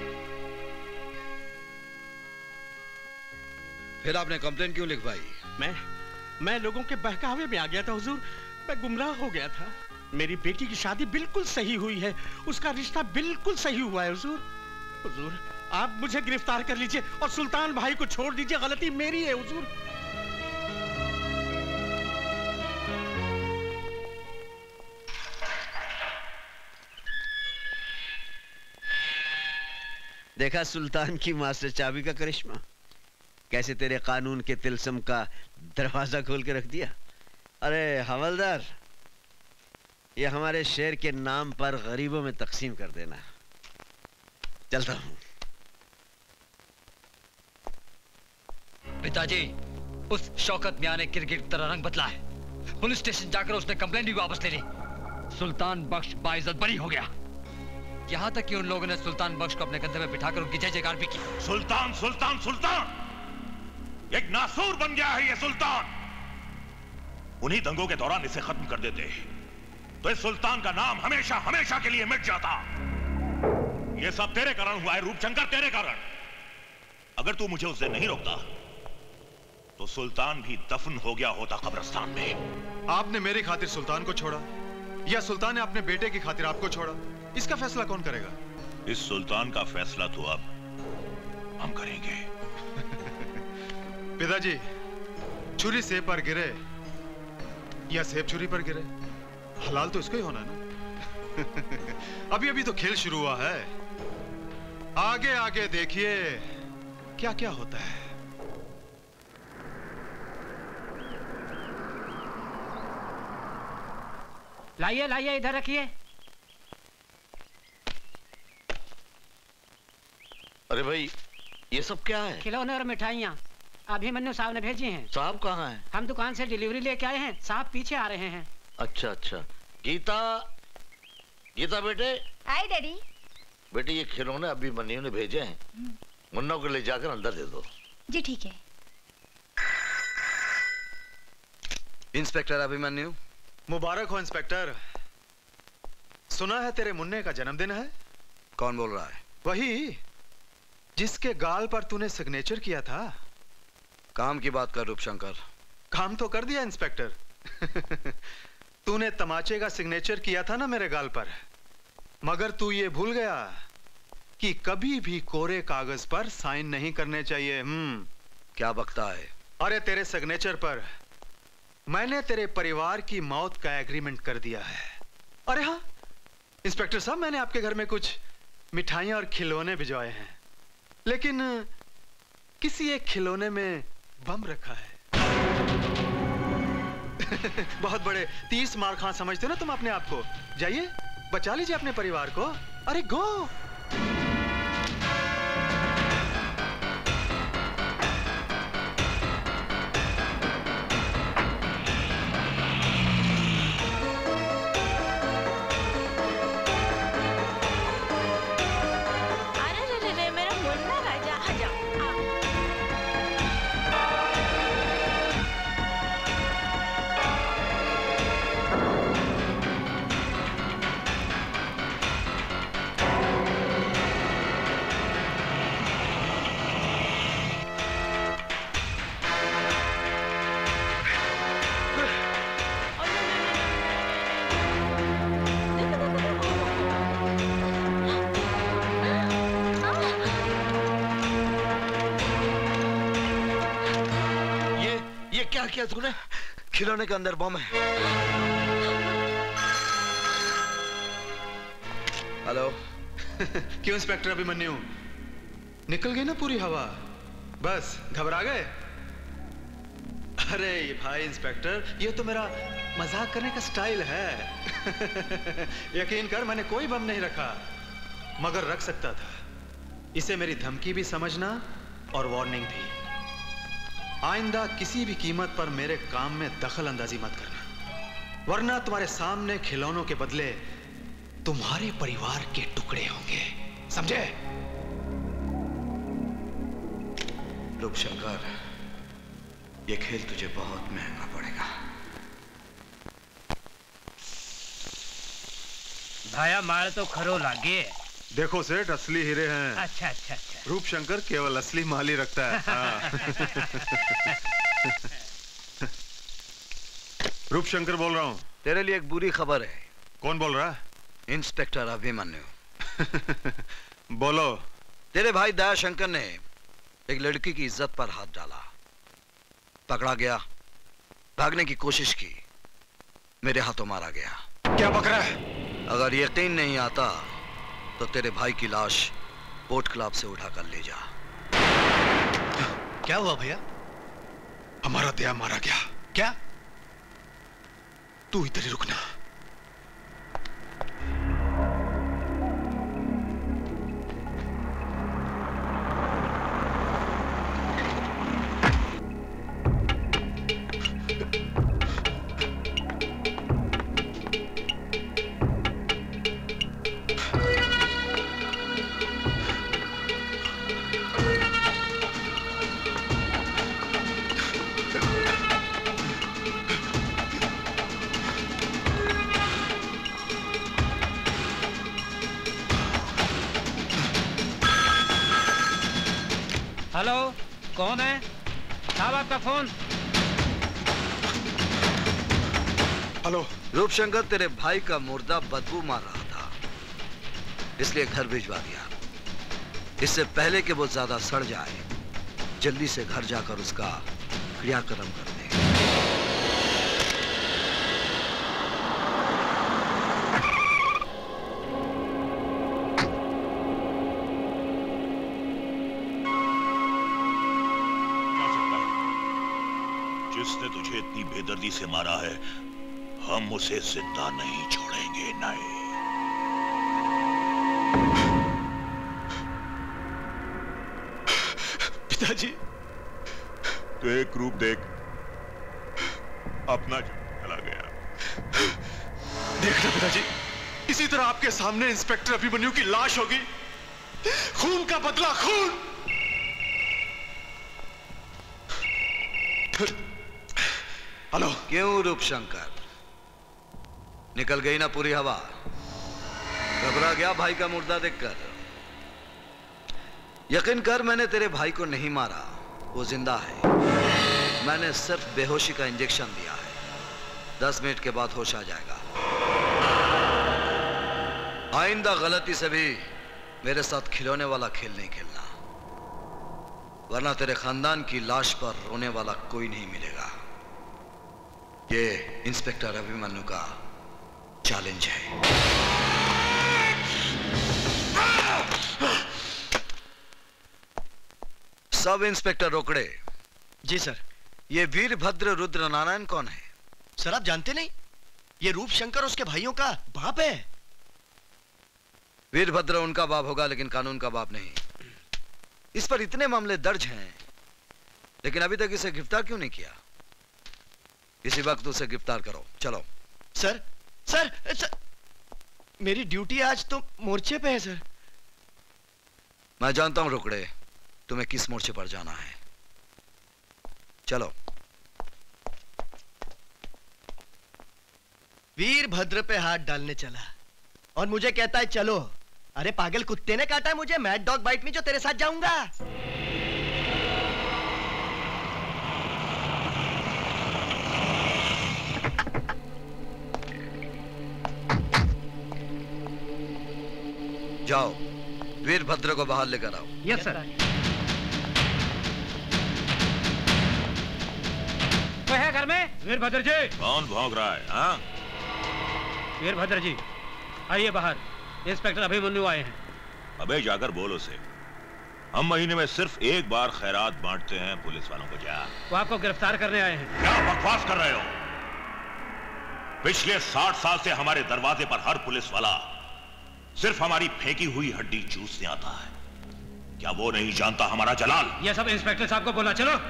फिर आपने कंप्लेंट क्यों लिखवाई? मैं मैं लोगों के बहकावे में आ गया था हुजूर। मैं गुमराह हो गया था। मेरी बेटी की शादी बिल्कुल सही हुई है, उसका रिश्ता बिल्कुल सही हुआ है हुजूर। हुजूर आप मुझे गिरफ्तार कर लीजिए और सुल्तान भाई को छोड़ दीजिए। गलती मेरी है हुजूर। देखा सुल्तान की मास्टर चाबी का करिश्मा, कैसे तेरे कानून के तिलस्म का दरवाजा खोल के रख दिया। अरे हवलदार, ये हमारे शेर के नाम पर गरीबों में तकसीम कर देना। चलता हूं। पिताजी, उस शौकत मियां ने किरकिर की तरह रंग बदला है। पुलिस स्टेशन जाकर उसने कंप्लेंट भी वापस ले ली। सुल्तान बख्श बाइज्जत बरी हो गया। यहाँ तक कि उन लोगों ने सुल्तान बख्श को अपने कंधे में बिठाकर उनकी जय जयकार भी की। सुल्तान सुल्तान सुल्तान एक नासूर बन गया है ये सुल्तान। उन्हीं दंगों के दौरान इसे खत्म कर देते तो इस सुल्तान का नाम हमेशा हमेशा के लिए मिट जाता। ये सब तेरे कारण हुआ है रूपशंकर, तेरे कारण। अगर तू मुझे उस दिन नहीं रोकता तो सुल्तान भी दफन हो गया होता कब्रिस्तान में। आपने मेरी खातिर सुल्तान को छोड़ा या सुल्तान ने अपने बेटे की खातिर आपको छोड़ा, इसका फैसला कौन करेगा? इस सुल्तान का फैसला तो अब हम करेंगे। पिताजी, छुरी सेब पर गिरे या सेब छुरी पर गिरे, हलाल तो इसको ही होना ना। अभी अभी तो खेल शुरू हुआ है, आगे आगे देखिए क्या क्या होता है। लाइए लाइए, इधर रखिए। अरे भाई, ये सब क्या है? खिलौने और मिठाइयाँ अभी मन्नू साहब ने भेजी हैं। साहब कहाँ हैं? हम दुकान से डिलीवरी लेके आए हैं, साहब पीछे आ रहे हैं। अच्छा अच्छा। गीता, गीता बेटे। Hi daddy. बेटे ये खिलौने अभी मन्नू ने भेजे हैं, मुन्ना को ले जाकर अंदर दे दो। जी ठीक है। इंस्पेक्टर अभिमन्यु। मुबारक हो इंस्पेक्टर। सुना है तेरे मुन्ने का जन्मदिन है। कौन बोल रहा है? वही जिसके गाल पर तूने सिग्नेचर किया था। काम की बात कर रूपशंकर। काम तो कर दिया इंस्पेक्टर। तूने तमाचे का सिग्नेचर किया था ना मेरे गाल पर, मगर तू ये भूल गया कि कभी भी कोरे कागज पर साइन नहीं करने चाहिए। हम्म क्या बकता है? अरे तेरे सिग्नेचर पर मैंने तेरे परिवार की मौत का एग्रीमेंट कर दिया है। अरे हाँ इंस्पेक्टर साहब, मैंने आपके घर में कुछ मिठाइयां और खिलौने भिजवाए हैं, लेकिन किसी एक खिलौने में बम रखा है। बहुत बड़े तीस मार खां समझते हो ना तुम अपने आप को। जाइए बचा लीजिए अपने परिवार को। अरे गो। अरे रे रे रे, मेरा मुन्ना राजा, आ जाओ। किया तूने? खिलौने के अंदर बम है। हेलो। क्यों इंस्पेक्टर अभिमन्यु, निकल गई ना पूरी हवा? बस घबरा गए? अरे भाई इंस्पेक्टर, ये तो मेरा मजाक करने का स्टाइल है। यकीन कर, मैंने कोई बम नहीं रखा, मगर रख सकता था। इसे मेरी धमकी भी समझना और वार्निंग भी। आइंदा किसी भी कीमत पर मेरे काम में दखल अंदाजी मत करना, वरना तुम्हारे सामने खिलौनों के बदले तुम्हारे परिवार के टुकड़े होंगे, समझे? रूपशंकर, ये खेल तुझे बहुत महंगा पड़ेगा। भाया माल तो खरो लागे। देखो सेठ, असली हीरे हैं। अच्छा अच्छा अच्छा। रूपशंकर केवल असली माल ही रखता है। हाँ। रूपशंकर बोल रहा हूँ। तेरे लिए एक बुरी खबर है। कौन बोल रहा है? इंस्पेक्टर अभिमन्यु। बोलो। तेरे भाई दयाशंकर ने एक लड़की की इज्जत पर हाथ डाला, पकड़ा गया, भागने की कोशिश की, मेरे हाथों मारा गया। क्या बक रहा है? अगर यकीन नहीं आता तो तेरे भाई की लाश बोट क्लब से उठाकर ले जा। क्या हुआ भैया? हमारा दया मारा गया। क्या? तू इधर ही रुकना। हेलो, कौन है? साहब आपका फोन। हेलो। रूपशंकर, तेरे भाई का मुर्दा बदबू मार रहा था, इसलिए घर भिजवा दिया। इससे पहले कि वो ज्यादा सड़ जाए, जल्दी से घर जाकर उसका क्रियाक्रम कर दे। जिसने तुझे इतनी बेदर्दी से मारा है, हम उसे जिंदा नहीं छोड़ेंगे। नहीं। पिताजी, तो एक रूप देख, अपना चला गया। देखना पिताजी, इसी तरह आपके सामने इंस्पेक्टर अभिमन्यु की लाश होगी। खून का बदला, खून। हेलो। क्यों रूपशंकर, निकल गई ना पूरी हवा? घबरा गया भाई का मुर्दा देखकर? यकीन कर, मैंने तेरे भाई को नहीं मारा, वो जिंदा है। मैंने सिर्फ बेहोशी का इंजेक्शन दिया है, दस मिनट के बाद होश आ जाएगा। आइंदा गलती से भी मेरे साथ खिलौने वाला खेल नहीं खेलना, वरना तेरे खानदान की लाश पर रोने वाला कोई नहीं मिलेगा। ये इंस्पेक्टर अभिमन्यु का चैलेंज है। सब इंस्पेक्टर रोकड़े। जी सर। ये वीरभद्र रुद्र नारायण कौन है? सर आप जानते नहीं? ये रूपशंकर उसके भाइयों का बाप है। वीरभद्र उनका बाप होगा, लेकिन कानून का बाप नहीं। इस पर इतने मामले दर्ज हैं, लेकिन अभी तक इसे गिरफ्तार क्यों नहीं किया? इसी वक्त उसे गिरफ्तार करो। चलो। सर सर, सर मेरी ड्यूटी आज तो मोर्चे पे है सर। मैं जानता हूं रोकड़े, तुम्हें किस मोर्चे पर जाना है। चलो। वीरभद्र पे हाथ डालने चला और मुझे कहता है चलो। अरे पागल कुत्ते ने काटा है मुझे, मैड डॉग बाइट में, जो तेरे साथ जाऊंगा। जाओ, वीरभद्र को बाहर लेकर आओ। Yes sir. वीरभद्र जी। कौन भौंक रहा है? हाँ? वीरभद्र जी आइए बाहर, इंस्पेक्टर अभिमन्यु आए हैं। अबे जाकर बोल उसे, हम महीने में सिर्फ एक बार खैरात बांटते हैं पुलिस वालों को। जा, वो आपको गिरफ्तार करने आए हैं। क्या बकवास कर रहे हो? पिछले साठ साल से हमारे दरवाजे पर हर पुलिस वाला सिर्फ हमारी फेंकी हुई हड्डी चूसने आता है। क्या वो नहीं जानता हमारा जलाल? ये सब इंस्पेक्टर साहब को बोला। चलो।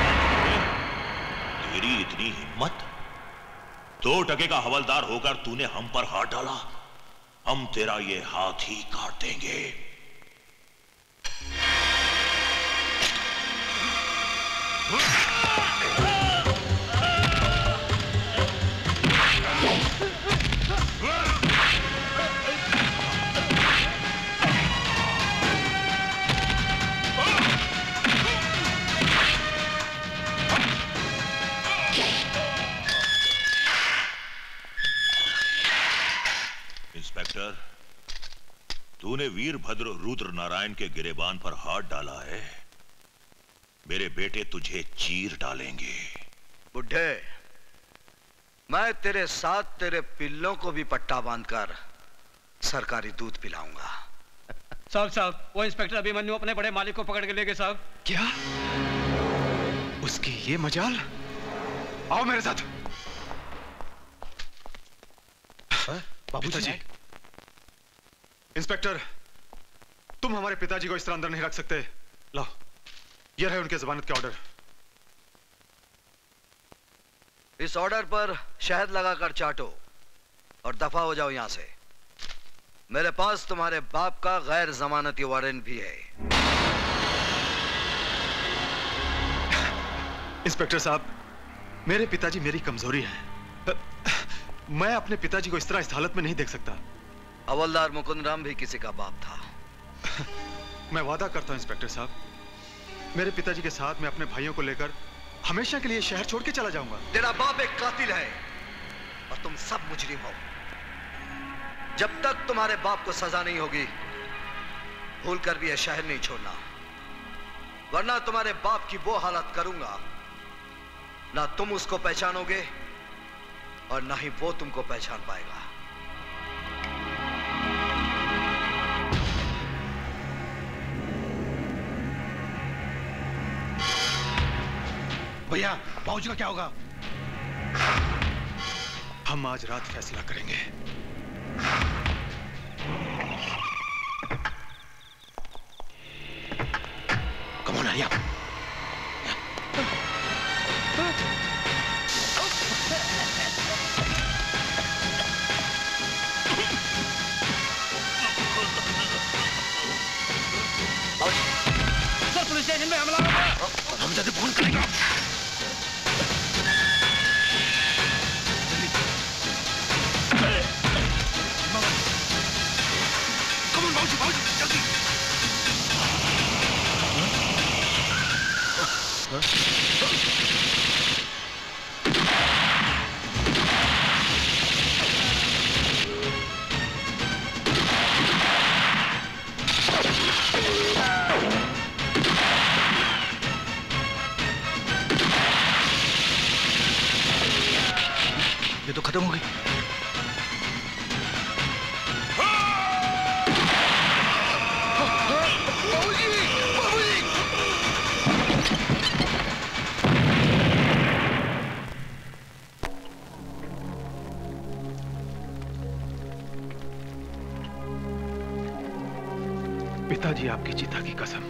तेरी इतनी हिम्मत, दो टके का हवलदार होकर तूने हम पर हाथ डाला? हम तेरा ये हाथ ही काट देंगे। इंस्पेक्टर, तूने वीरभद्र रुद्र नारायण के गिरेबान पर हाथ डाला है। मेरे बेटे तुझे चीर डालेंगे। बुढ़े, मैं तेरे साथ तेरे पिल्लों को भी पट्टा बांधकर सरकारी दूध पिलाऊंगा। साहब साहब वो इंस्पेक्टर अभिमन्यु अपने बड़े मालिक को पकड़ के ले गए साहब। क्या? उसकी ये मजाल? आओ मेरे साथ। पिताजी, इंस्पेक्टर, तुम हमारे पिताजी को इस तरह अंदर नहीं रख सकते। लाओ, ये रहे उनके जमानत के ऑर्डर। इस ऑर्डर पर शहद लगाकर चाटो और दफा हो जाओ यहां से। मेरे पास तुम्हारे बाप का गैर जमानती वारंट भी है। इंस्पेक्टर साहब, मेरे पिताजी मेरी कमजोरी है। मैं अपने पिताजी को इस तरह इस हालत में नहीं देख सकता। हवलदार मुकुंद राम भी किसी का बाप था। मैं वादा करता हूं इंस्पेक्टर साहब, मेरे पिताजी के साथ मैं अपने भाइयों को लेकर हमेशा के लिए शहर छोड़ के चला जाऊंगा। तेरा बाप एक कातिल है और तुम सब मुजरिम हो। जब तक तुम्हारे बाप को सजा नहीं होगी, भूल कर भी यह शहर नहीं छोड़ना, वरना तुम्हारे बाप की वो हालत करूंगा, ना तुम उसको पहचानोगे और ना ही वो तुमको पहचान पाएगा। भैया, बाबूजी का क्या होगा? हम आज रात फैसला करेंगे। Come on Arya. Sir, police station में हमला हो गया। हम जल्दी फोन करेंगे। ये तो खत्म हो गई। पिताजी, आपकी चिता की कसम,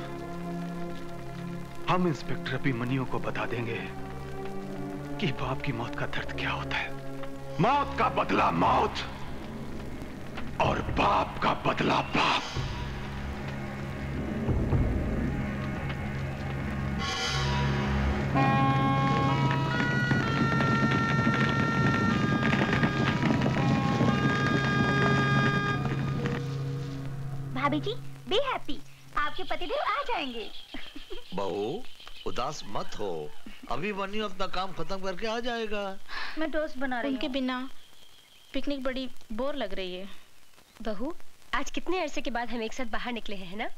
हम इंस्पेक्टर अभिमन्यु को बता देंगे कि बाप की मौत का दर्द क्या होता है। मौत का बदला मौत और बाप का बदला बाप। भाभी जी, बी हैप्पी, आपके पतिदेव आ जाएंगे। बहू, उदास मत हो, अभिमन्यु अपना काम खत्म करके आ जाएगा। मैं टोस्ट बना रही हूँ। उनके बिना पिकनिक बड़ी बोर लग रही है। बहू, आज कितने अरसे के बाद हम एक साथ बाहर निकले हैं, है ना?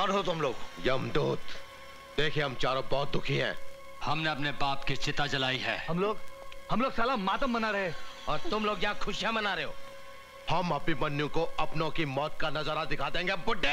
कौन हो तुम लोग? यमदूत। देखिए हम चारों बहुत दुखी हैं। हमने अपने बाप की चिता जलाई है। हम लोग हम लोग साला मातम मना रहे हैं और तुम लोग यहाँ खुशियां मना रहे हो। हम अभिमन्यु को अपनों की मौत का नजारा दिखा देंगे बुड्ढे।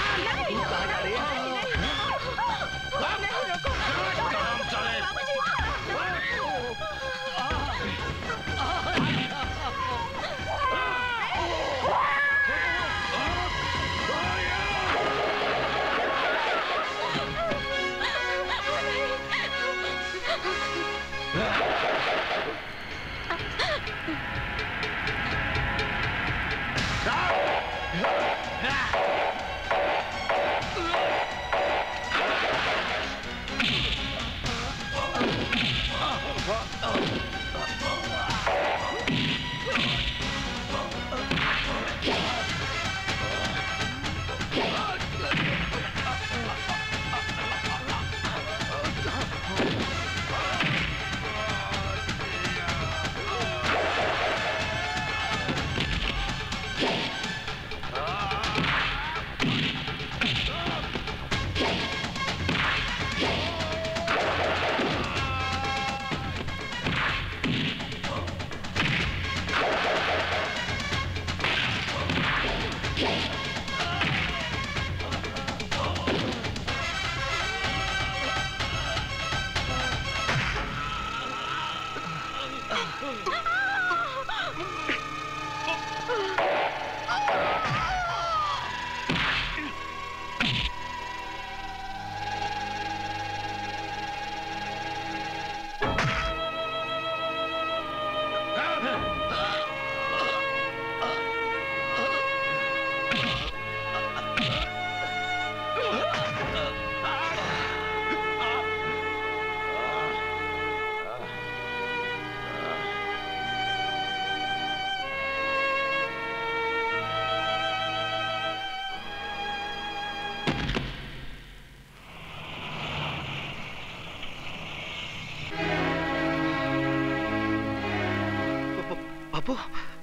बापू,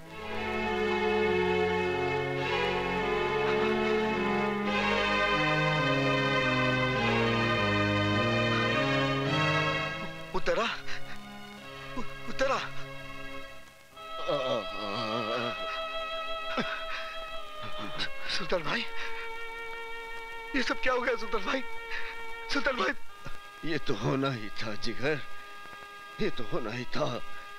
उतरा उतरा। सुल्तान भाई, ये सब क्या हो गया सुल्तान भाई? सुल्तान भाई, ये तो होना ही था जिगर, ये तो होना ही था।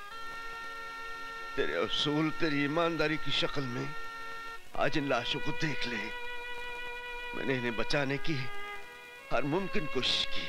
तेरे असूल, तेरी ईमानदारी की शक्ल में आज इन लाशों को देख ले। मैंने इन्हें बचाने की हर मुमकिन कोशिश की,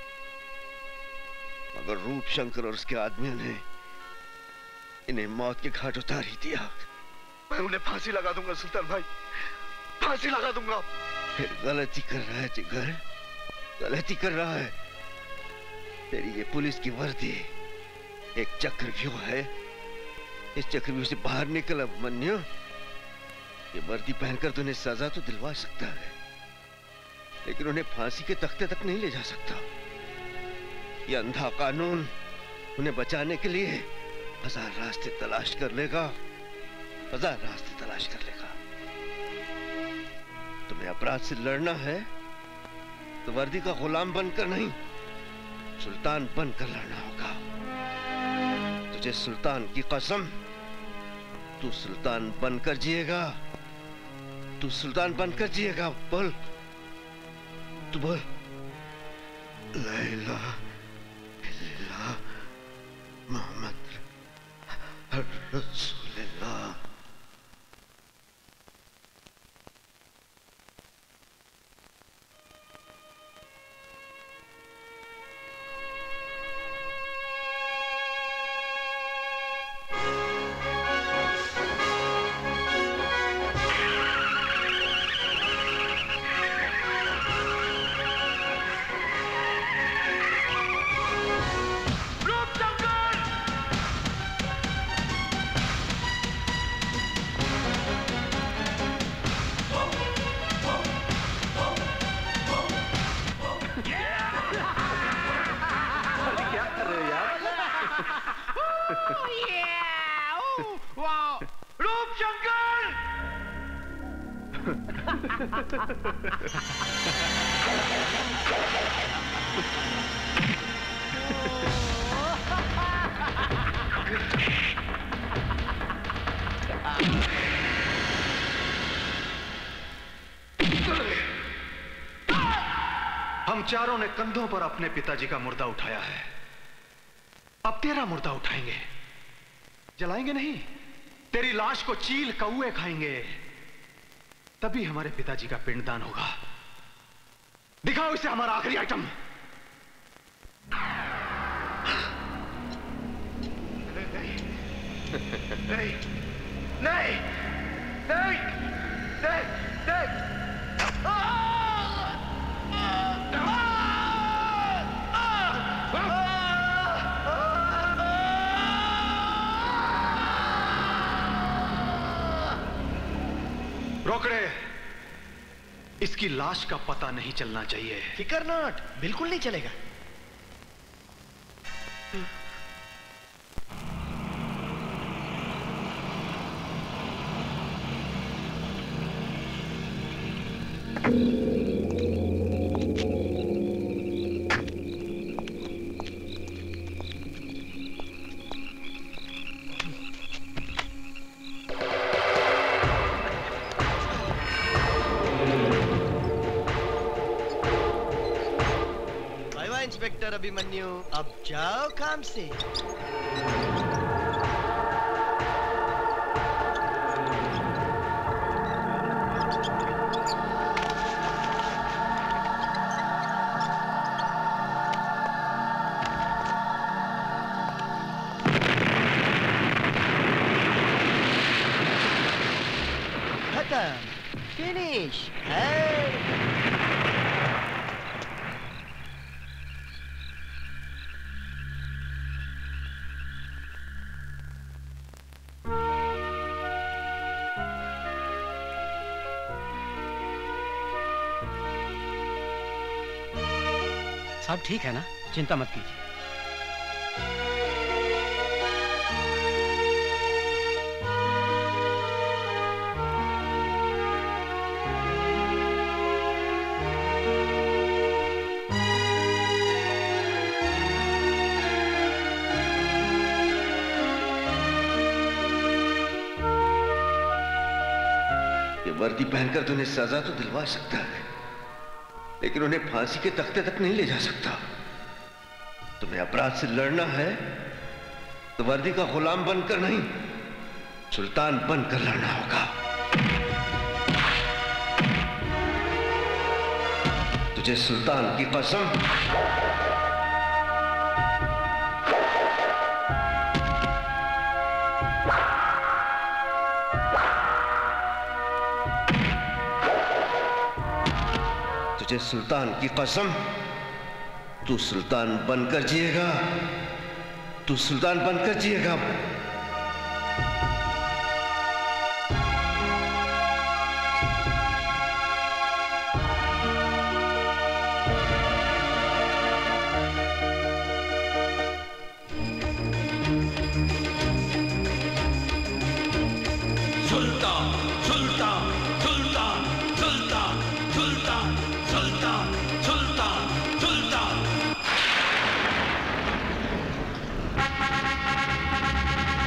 मगर रूप शंकर और उसके आदमियों ने इन्हें मौत के घाट उतार ही दिया। मैं उन्हें फांसी लगा दूंगा सुल्तान भाई, फांसी लगा दूंगा। फिर गलती कर रहा है जिगर, गलती कर रहा है। तेरी ये पुलिस की वर्दी एक चक्रव्यूह है। इस चक्रव्यूह से बाहर निकल अभिमन्यु। ये वर्दी पहनकर तो उन्हें सजा तो दिलवा सकता है, लेकिन उन्हें फांसी के तख्ते तक नहीं ले जा सकता। ये अंधा कानून उन्हें बचाने के लिए हजार रास्ते तलाश कर लेगा, हजार रास्ते तलाश कर लेगा। तुम्हें अपराध से लड़ना है तो वर्दी का गुलाम बनकर नहीं, सुल्तान बनकर लड़ना होगा। तुझे सुल्तान की कसम, तू सुल्तान बनकर जिएगा, तू सुल्तान बनकर जिएगा। बोल, तू बोल, ला इलाहा इल्लल्लाह मोहम्मद रसूलुल्लाह। हम चारों ने कंधों पर अपने पिताजी का मुर्दा उठाया है, अब तेरा मुर्दा उठाएंगे। जलाएंगे नहीं, तेरी लाश को चील कौए खाएंगे, तभी हमारे पिताजी का पिंडदान होगा। दिखाओ इसे हमारा आखिरी आइटम। नहीं नहीं नहीं नहीं नहीं रोकड़े, इसकी लाश का पता नहीं चलना चाहिए। फिकर नॉट, बिल्कुल नहीं चलेगा। इंस्पेक्टर अभिमन्यु, अब जाओ काम से। खत्म, फिनिश है। सब ठीक है ना, चिंता मत कीजिए। ये वर्दी पहनकर तुम्हें सजा तो दिलवा सकता है, लेकिन उन्हें फांसी के तख्ते तक नहीं ले जा सकता। तुम्हें अपराध से लड़ना है तो वर्दी का गुलाम बनकर नहीं, सुल्तान बनकर लड़ना होगा। तुझे सुल्तान की कसम, तुझे सुल्तान की कसम, तू सुल्तान बनकर जिएगा, तू सुल्तान बनकर जिएगा। सुल्तान सुल्तान सुल्तान सुल्तान सुल्तान सुल्तान सुल्तान सुल्तान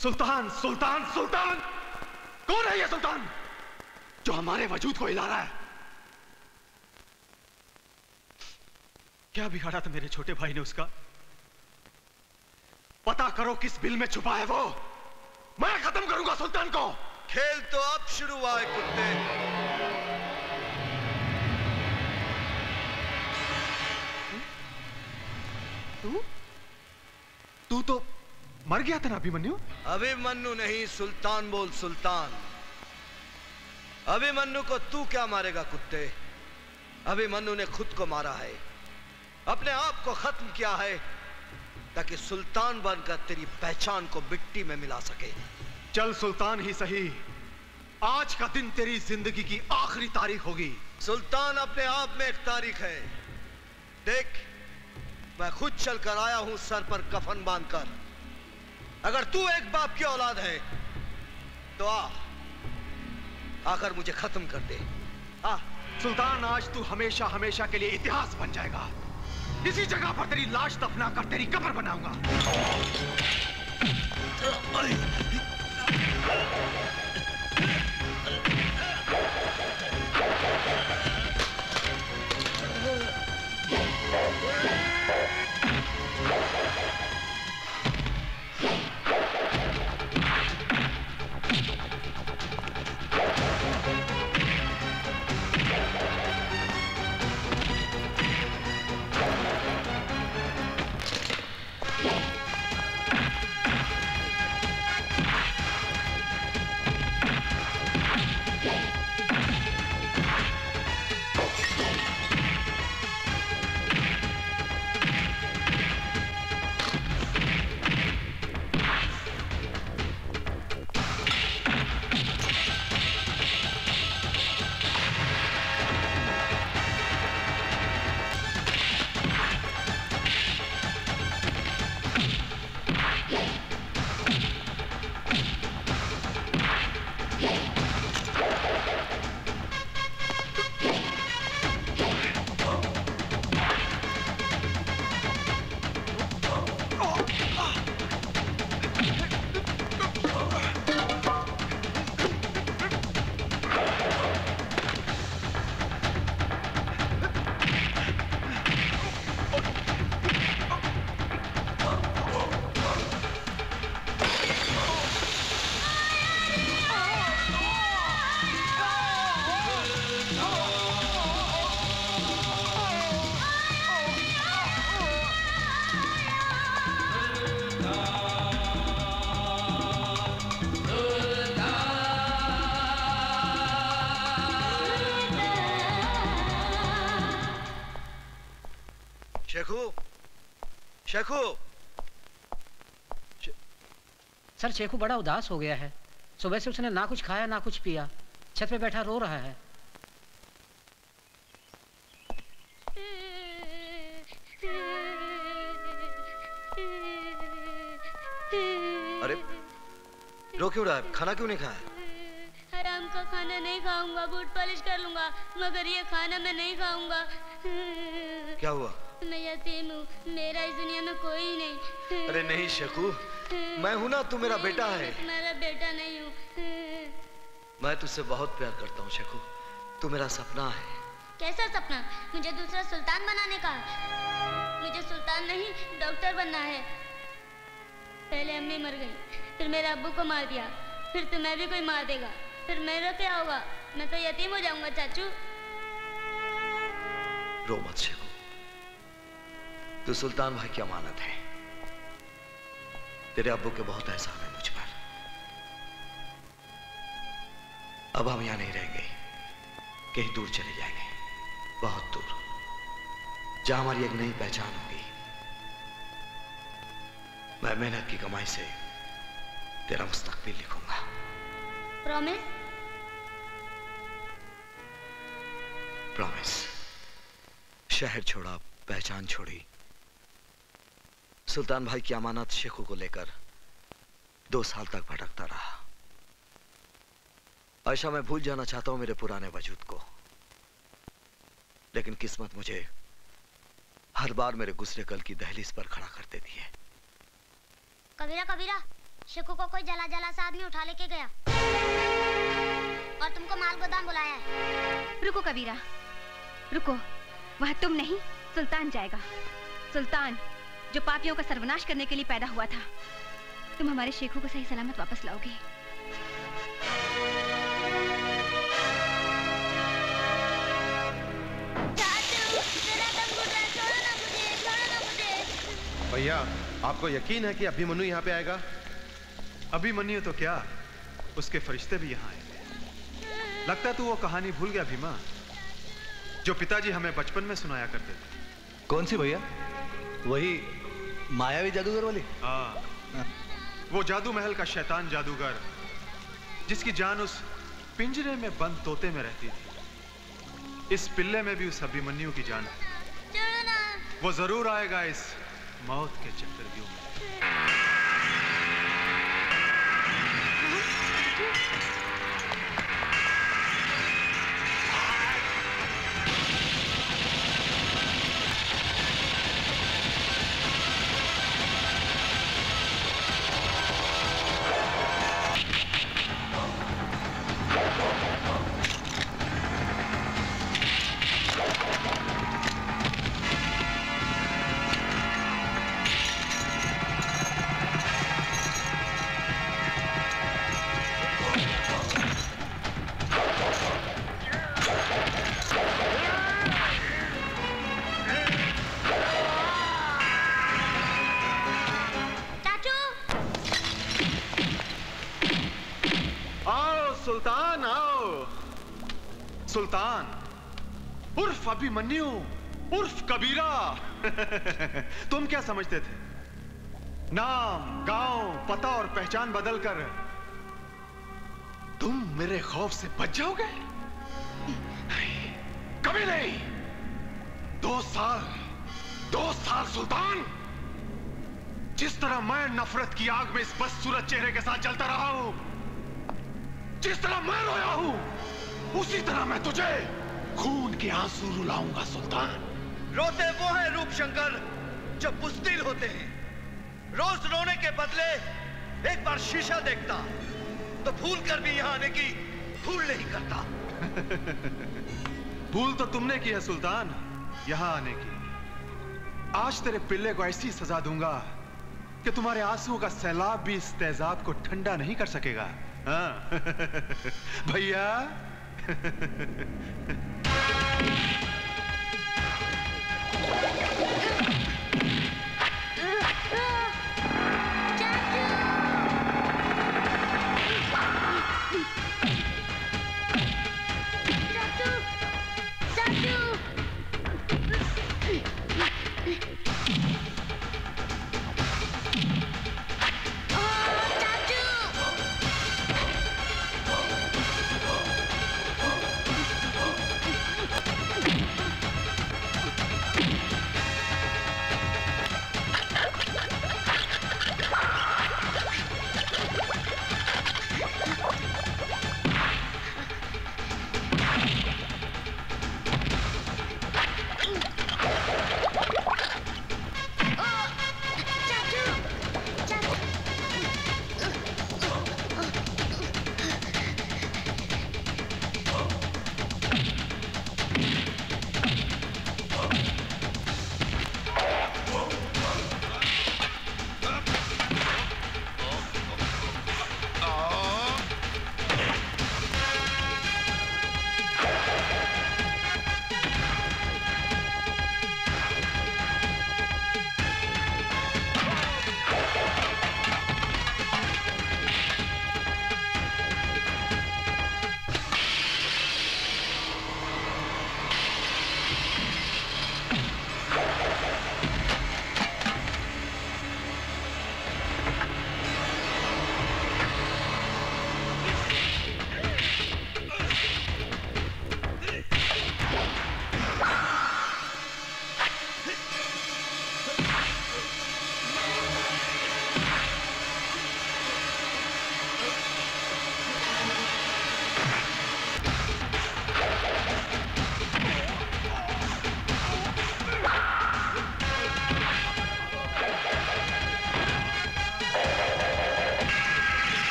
सुल्तान सुल्तान सुल्तान कौन है ये सुल्तान जो हमारे वजूद को हिला रहा है? क्या बिगाड़ा था मेरे छोटे भाई ने उसका? पता करो किस बिल में छुपा है वो। मैं खत्म करूंगा सुल्तान को। खेल तो अब शुरू हुआ है कुत्ते। तू तू तो मर गया था ना अभिमन्यु? अभिमन्यु नहीं, सुल्तान बोल सुल्तान। अभिमन्यु को तू क्या मारेगा कुत्ते? अभिमन्यु ने खुद को मारा है, अपने आप को खत्म किया है ताकि सुल्तान बनकर तेरी पहचान को मिट्टी में मिला सके। चल सुल्तान ही सही, आज का दिन तेरी जिंदगी की आखिरी तारीख होगी। सुल्तान अपने आप में एक तारीख है। देख, मैं खुद चलकर आया हूं सर पर कफन बांधकर। अगर तू एक बाप की औलाद है तो आ आकर मुझे खत्म कर दे। आ सुल्तान, आज तू हमेशा हमेशा के लिए इतिहास बन जाएगा। इसी जगह पर तेरी लाश दफना कर तेरी कब्र बनाऊंगा। शेखू, शेखू। सर, शेखू बड़ा उदास हो गया है। सुबह से उसने ना कुछ खाया ना कुछ पिया, छत पे बैठा रो रहा है। अरे रो क्यों रहा है? खाना क्यों नहीं खाया? हराम का खाना नहीं खाऊंगा, बूट पॉलिश कर लूंगा, मगर ये खाना मैं नहीं खाऊंगा। क्या हुआ? मैं यतीम हूँ, मेरा इस दुनिया में कोई नहीं। अरे नहीं शेखू, मैं हूं ना, तू मेरा बेटा है। मेरा बेटा नहीं हूँ। मैं तुझसे बहुत प्यार करता हूँ शेखू, तू मेरा सपना है। कैसा सपना? मुझे दूसरा सुल्तान बनाने का। मुझे सुल्तान नहीं, डॉक्टर बनना है। पहले अम्मी मर गई, फिर मेरे अब्बू को मार दिया, फिर तुम्हें भी कोई मार देगा, फिर मेरा क्या होगा? मैं तो यतीम हो जाऊंगा चाचू। रो मत शेखू, तू सुल्तान भाई की अमानत है। तेरे अब्बू के बहुत एहसान है मुझ पर। अब हम यहां नहीं रहेंगे, कहीं दूर चले जाएंगे, बहुत दूर, जहां हमारी एक नई पहचान होगी। मैं मेहनत की कमाई से तेरा मुस्तकबिल लिखूंगा। प्रॉमिस? प्रॉमिस। शहर छोड़ा, पहचान छोड़ी, सुल्तान भाई की अमानत शेखू को लेकर दो साल तक भटकता रहा। ऐसा मैं भूल जाना चाहता हूं मेरे पुराने वजूद को, लेकिन किस्मत मुझे हर बार मेरे गुजरे कल की दहलीज पर खड़ा कर देती है। कबीरा, कबीरा, शेखू को कोई जला जला सा आदमी उठा लेके गया और तुमको माल गोदाम बुलाया है। रुको कबीरा, रुको। वह तुम नहीं, सुल्तान जाएगा। सुल्तान जो पापियों का सर्वनाश करने के लिए पैदा हुआ था। तुम हमारे शेखू को सही सलामत वापस लाओगे। भैया, आपको यकीन है कि अभिमन्यु यहाँ पे आएगा? अभिमन्यु तो क्या, उसके फरिश्ते भी यहाँ आएंगे। लगता है तू वो कहानी भूल गया भीमा, जो पिताजी हमें बचपन में सुनाया करते थे। कौन सी भैया? वही मायावी जादूगर वाली? हाँ, वो जादू महल का शैतान जादूगर, जिसकी जान उस पिंजरे में बंद तोते में रहती थी। इस पिल्ले में भी उस अभिमन्यु की जान है। वो जरूर आएगा इस मौत के चक्रव्यूह में। सुल्तान उर्फ अभिमन्यु उर्फ कबीरा। तुम क्या समझते थे? नाम, गांव, पता और पहचान बदलकर तुम मेरे खौफ से बच जाओगे? कभी नहीं। दो साल दो साल सुल्तान, जिस तरह मैं नफरत की आग में इस बदसूरत चेहरे के साथ जलता रहा हूं, जिस तरह मैं रोया हूं, उसी तरह मैं तुझे खून के आंसू रुलाऊंगा सुल्तान। रोते वो हैं रूपशंकर जो बुज़दिल होते हैं। रोज रोने के बदले एक बार शीशा देखता तो भूल कर भी यहाँ आने की भूल नहीं करता। भूल तो तुमने की है सुल्तान, यहाँ आने की। आज तेरे पिल्ले को ऐसी सजा दूंगा कि तुम्हारे आंसुओं का सैलाब भी इस तेजाब को ठंडा नहीं कर सकेगा। हाँ। भैया। चाचू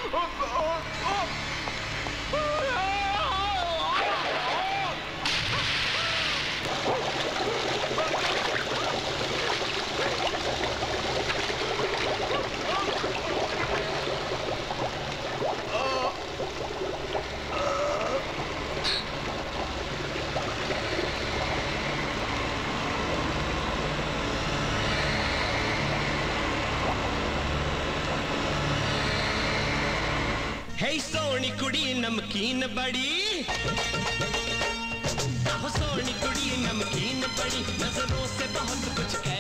हे सोनी कुड़ी नमकीन बड़ी, सोनी कुड़ी नमकीन बड़ी, नजरों से बहुत कुछ कह